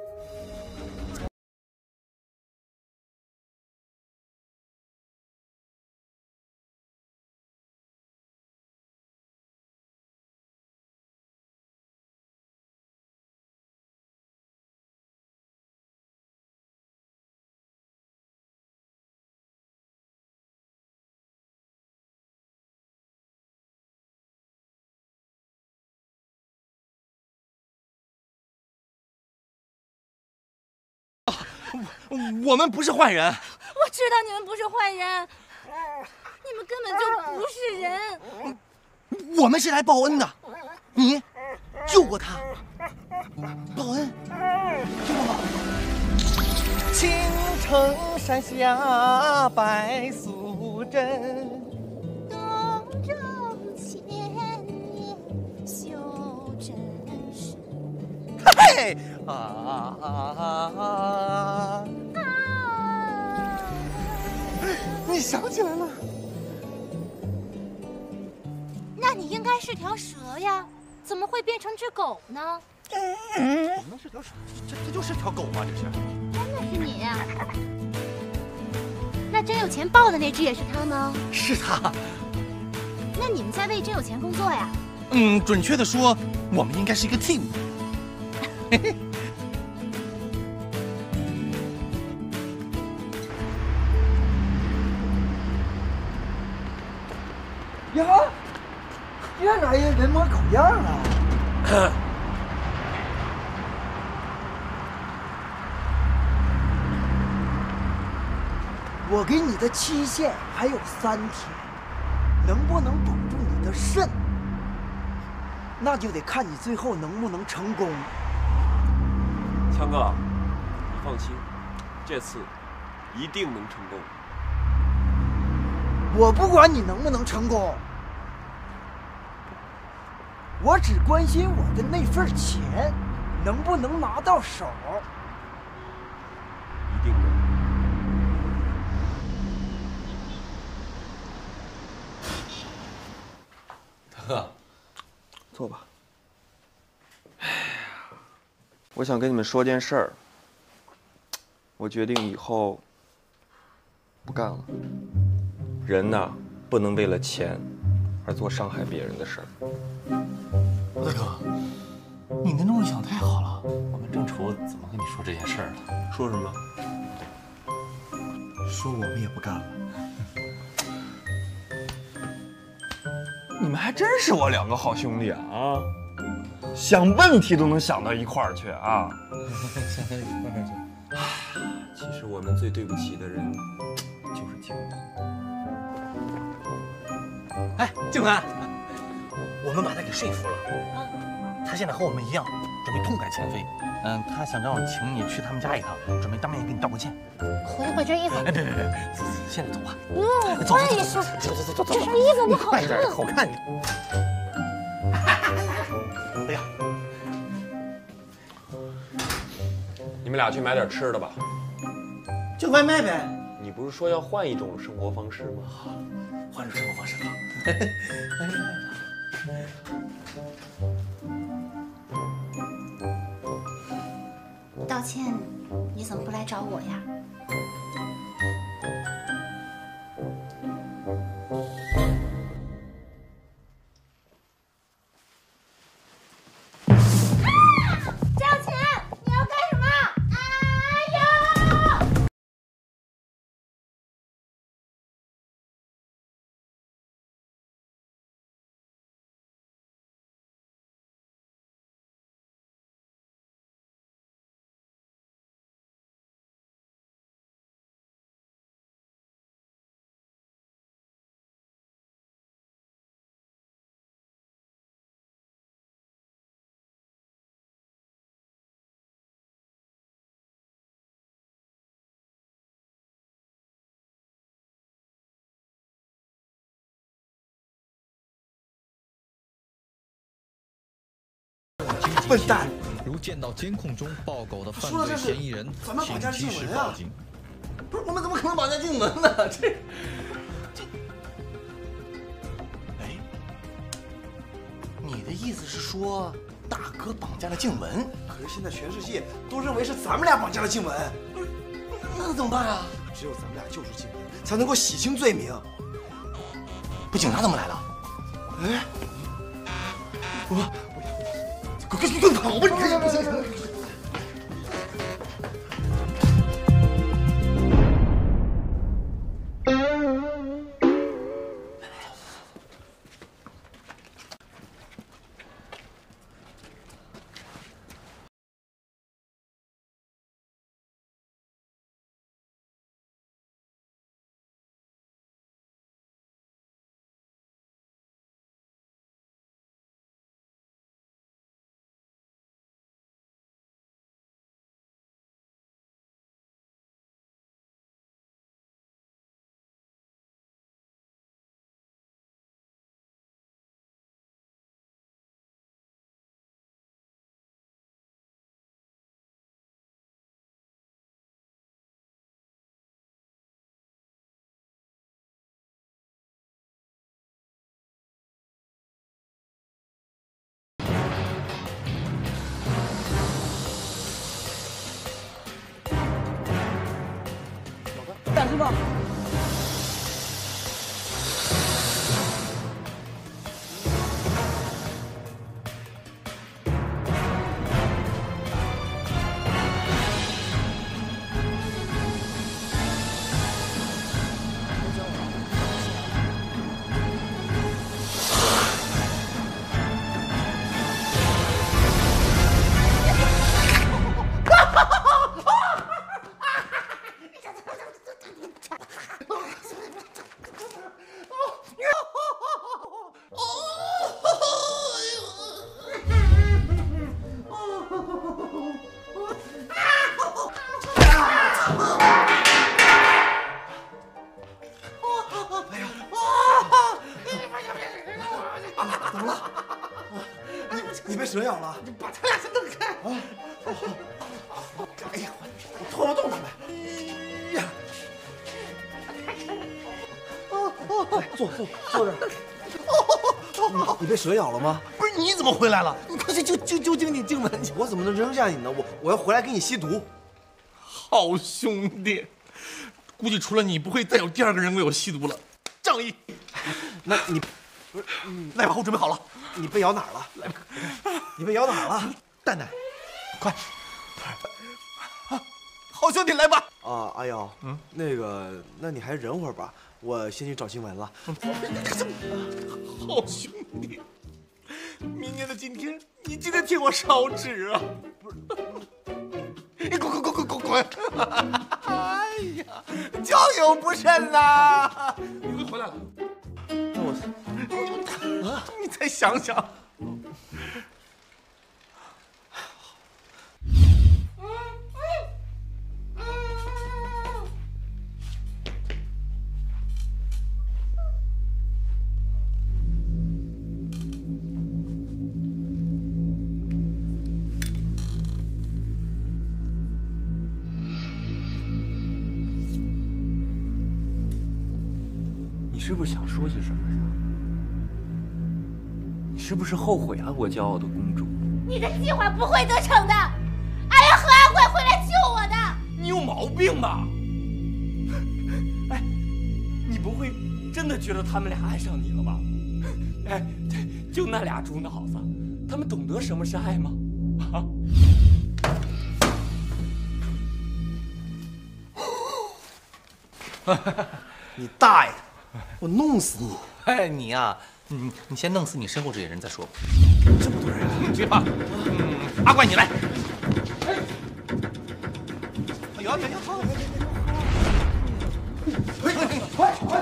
我们不是坏人。 我知道你们不是坏人，你们根本就不是人。 我们是来报恩的，你救过他，报恩，救过。 青城山下白素贞， 东周千年修真实。 嘿你想起来了？ 那你应该是条蛇呀，怎么会变成只狗呢？ 我们是条蛇，这就是条狗吗？这是？ 真的是你呀？那真有钱抱的那只也是他吗？ 是他。 那你们在为真有钱工作呀？ 准确的说，我们应该是一个 team。 呀，越来越人模狗样了。我给你的期限还有3天，能不能保住你的肾，那就得看你最后能不能成功。 强哥，你放心，这次一定能成功。 我不管你能不能成功，我只关心我的那份钱能不能拿到手。 一定能。 大哥，坐吧。我想跟你们说件事儿。我决定以后不干了。人呐，不能为了钱而做伤害别人的事儿。 大哥，你那东西想太好了。我们正愁怎么跟你说这件事儿呢。 说什么？ 说我们也不干了。 你们还真是我2个好兄弟啊！想问题都能想到一块儿去啊！ 想到一块儿去。 其实我们最对不起的人哎，静文，我们把他给说服了，他现在和我们一样，准备痛改前非。他想让我请你去他们家一趟，准备当面给你道个歉。 回这衣服。 哎，别，现在走吧。 走，这身衣服不好看。 好看你。哎呀， 你们俩去买点吃的吧。 叫外卖呗。 你不是说要换一种生活方式吗？ 换种生活方式吧。 道歉，你怎么不来找我呀？ 赵钱，你要干什么？哎呀！ 笨蛋！ 如见到监控中抱狗的犯罪嫌疑人，请及时报警。 不是，我们怎么可能绑架静文呢？这，哎，你的意思是说大哥绑架了静文？ 可是现在全世界都认为是咱们俩绑架了静文， 那怎么办啊？ 只有咱们俩救出静文，才能够洗清罪名。 不，警察怎么来了？ 哎，快跑吧！你干什么？ 怎么了？你被蛇咬了？ 你把他俩先弄开！啊！哎呀，我拖不动他们。哎呀！ 来，坐这儿。你被蛇咬了吗？ 不是，你怎么回来了？你快去救静文！ 我怎么能扔下你呢？我要回来给你吸毒。 好兄弟，估计除了你，不会再有第二个人为我吸毒了。仗义。 那你不是来吧，我准备好了。 你被咬哪儿了？来吧，你被咬哪儿了？ 蛋蛋，快！好兄弟，来吧！ 啊，阿瑶，那个，那你还是忍会儿吧，我先去找静文了。 好兄弟，明年的今天，你记得替我烧纸啊！不是，你滚！哎呀，交友不慎呐！ 你回来了， 那我你再想想。 你是不是想说些什么呀？你是不是后悔了，我骄傲的公主？ 你的计划不会得逞的，阿阳和阿怪会来救我的。 你有毛病吧？哎，你不会真的觉得他们俩爱上你了吧？哎，就那俩猪脑子，他们懂得什么是爱吗？啊？ 你大爷！我弄死你！ 哎，你呀，你先弄死你身后这些人再说吧。 这么多人啊！ 别怕，阿怪你来。 哎呀，别好，快！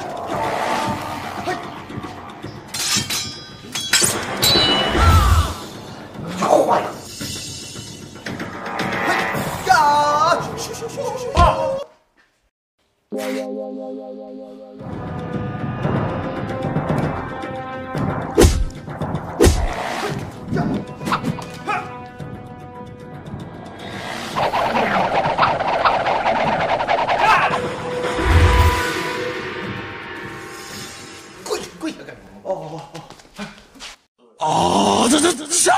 坏了！呀！跪下干什么？这上！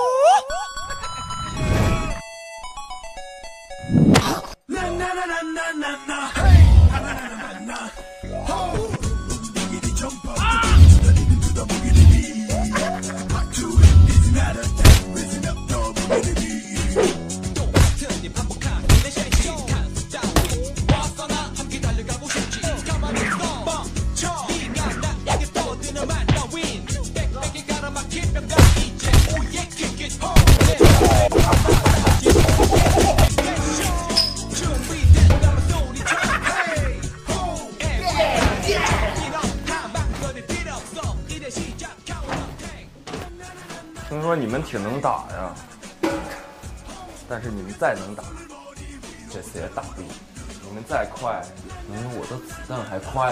听说你们挺能打呀，但是你们再能打，这次也打不赢。你们再快，能有我的子弹还快。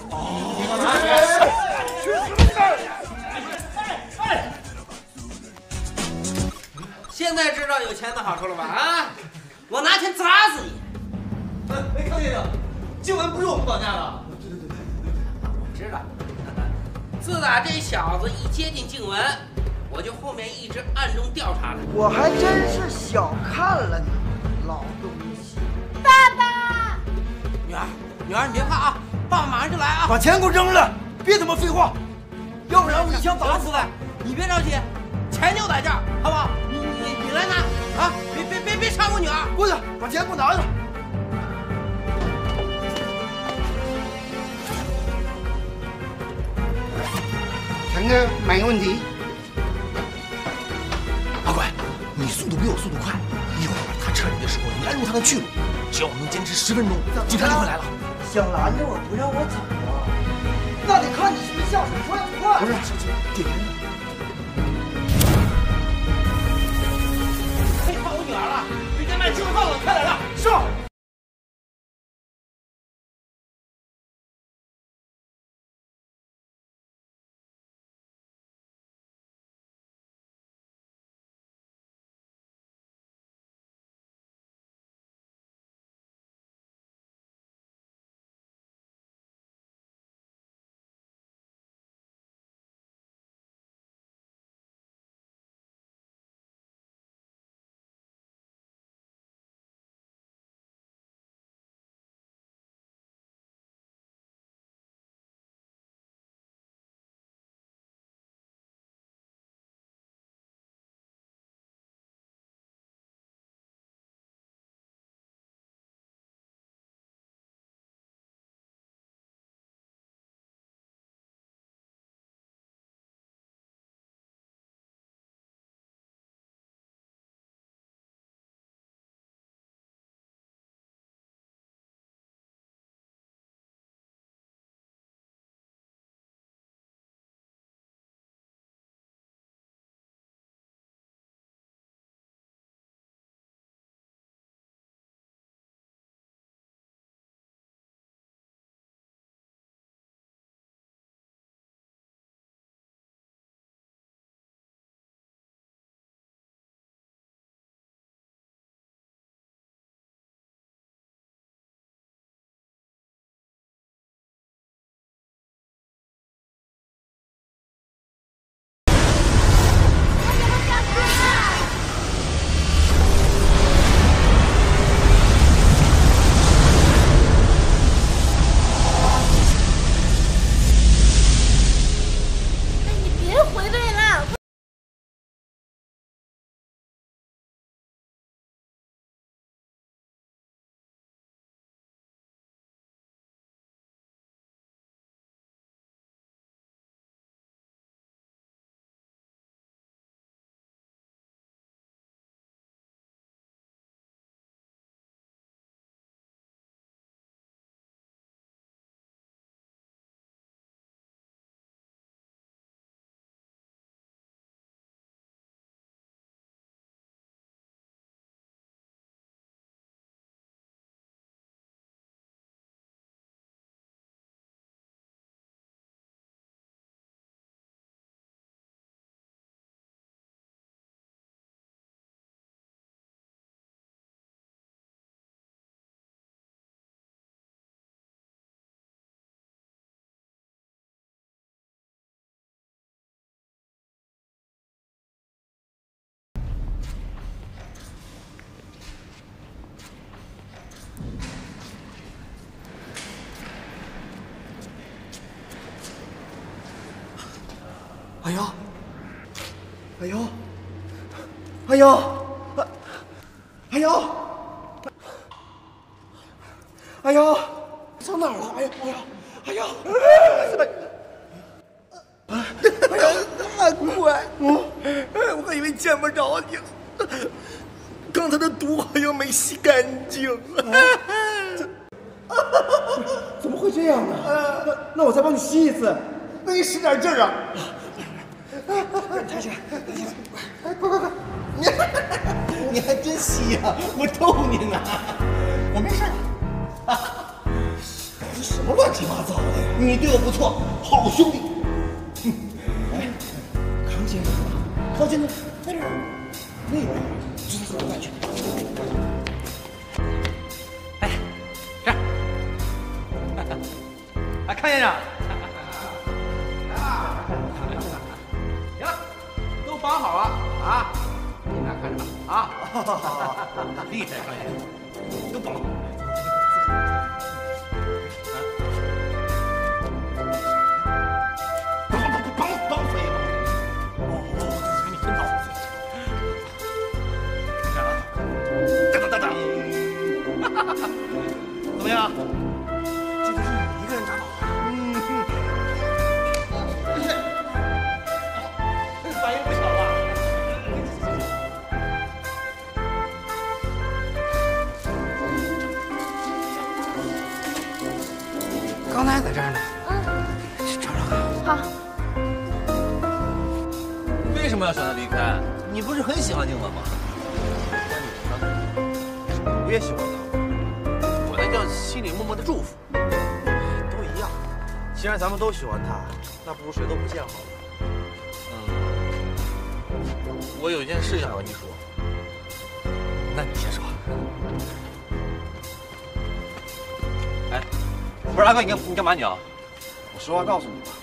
现在知道有钱的好处了吧？啊！我拿钱砸死你！ 哎，康先生，静雯不是我们绑架的。对， 我知道。自打这小子一接近静雯，我就后面一直暗中调查他。 我还真是小看了你，老东西。 爸爸， 女儿，你别怕啊，爸爸马上就来啊！ 把钱给我扔了，别他妈废话，要不然我一枪打死他。 你别着急，钱就在这儿，好不好？你来拿啊！别伤我女儿！ 过去，把钱给我拿着。 反正没问题。 阿怪，你速度比我速度快，一会儿他撤离的时候，你拦住他的去路。只要我能坚持10分钟，警察就会来了。 想拦着我不让我走啊？那得看你是不是下手快不快。 不是，点烟呢。 可以放我女儿了，别再卖鸡肉饭了，快点的！ 是。 哎呦，哎呦，哎呦，哎呦，哎呦，上哪儿了？哎呀，哎呀，哎呀，哎呀，那么快！我还以为见不着你了，刚才的毒好像没吸干净。怎么会这样呢？那我再帮你吸一次，那你使点劲儿啊！抬起来，抬起来！哎，快快快！你还真吸呀、我逗你呢。我没事了。这什么乱七八糟的呀？你对我不错，好兄弟。哎，扛起来，靠近那边，那边，走过去。 哎，这儿。哎，康先生。行了，都绑好了啊！你俩看着吧啊！厉害，康先生，都绑好了。绑飞了！哦，你真早。怎么样？这就是你一个人打倒的？反应不小吧？ 刚才在这儿呢。去找找看。 好。 为什么要选择离开？ 你不是很喜欢静雯吗？我也喜欢她，我那叫心里默默的祝福。都一样，既然咱们都喜欢她，那不如谁都不见好了。 我有一件事想和你说。 那你先说。 哎，不是阿哥，你干嘛你啊？ 我实话告诉你吧，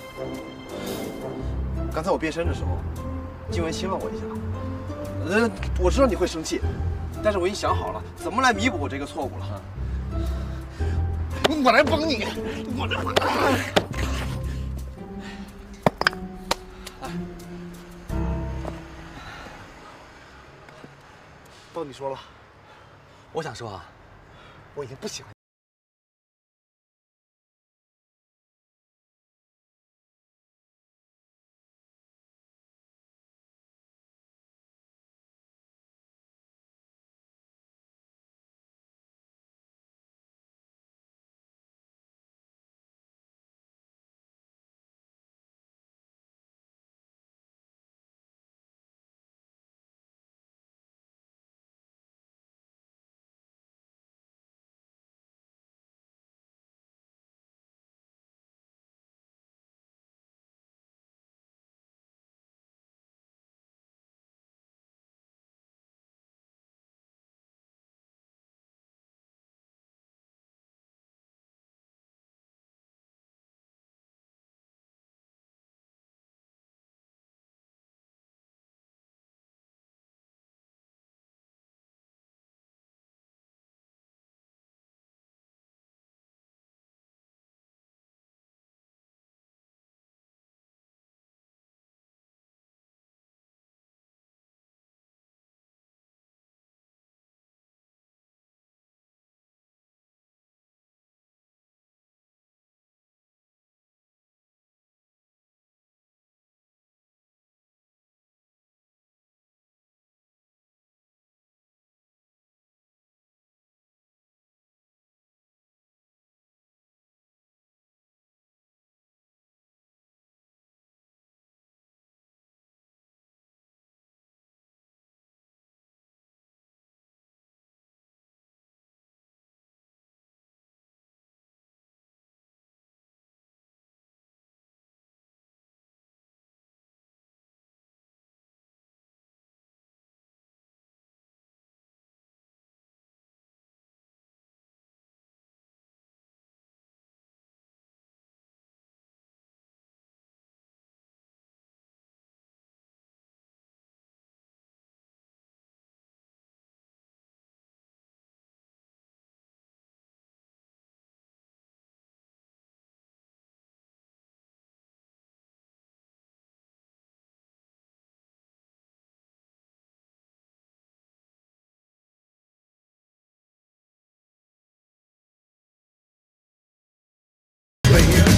刚才我变身的时候，静雯亲了我一下。我知道你会生气，但是我已经想好了怎么来弥补我这个错误了。我来帮你，我来帮你。到你说了， 我想说啊， 我已经不喜欢你。 baby.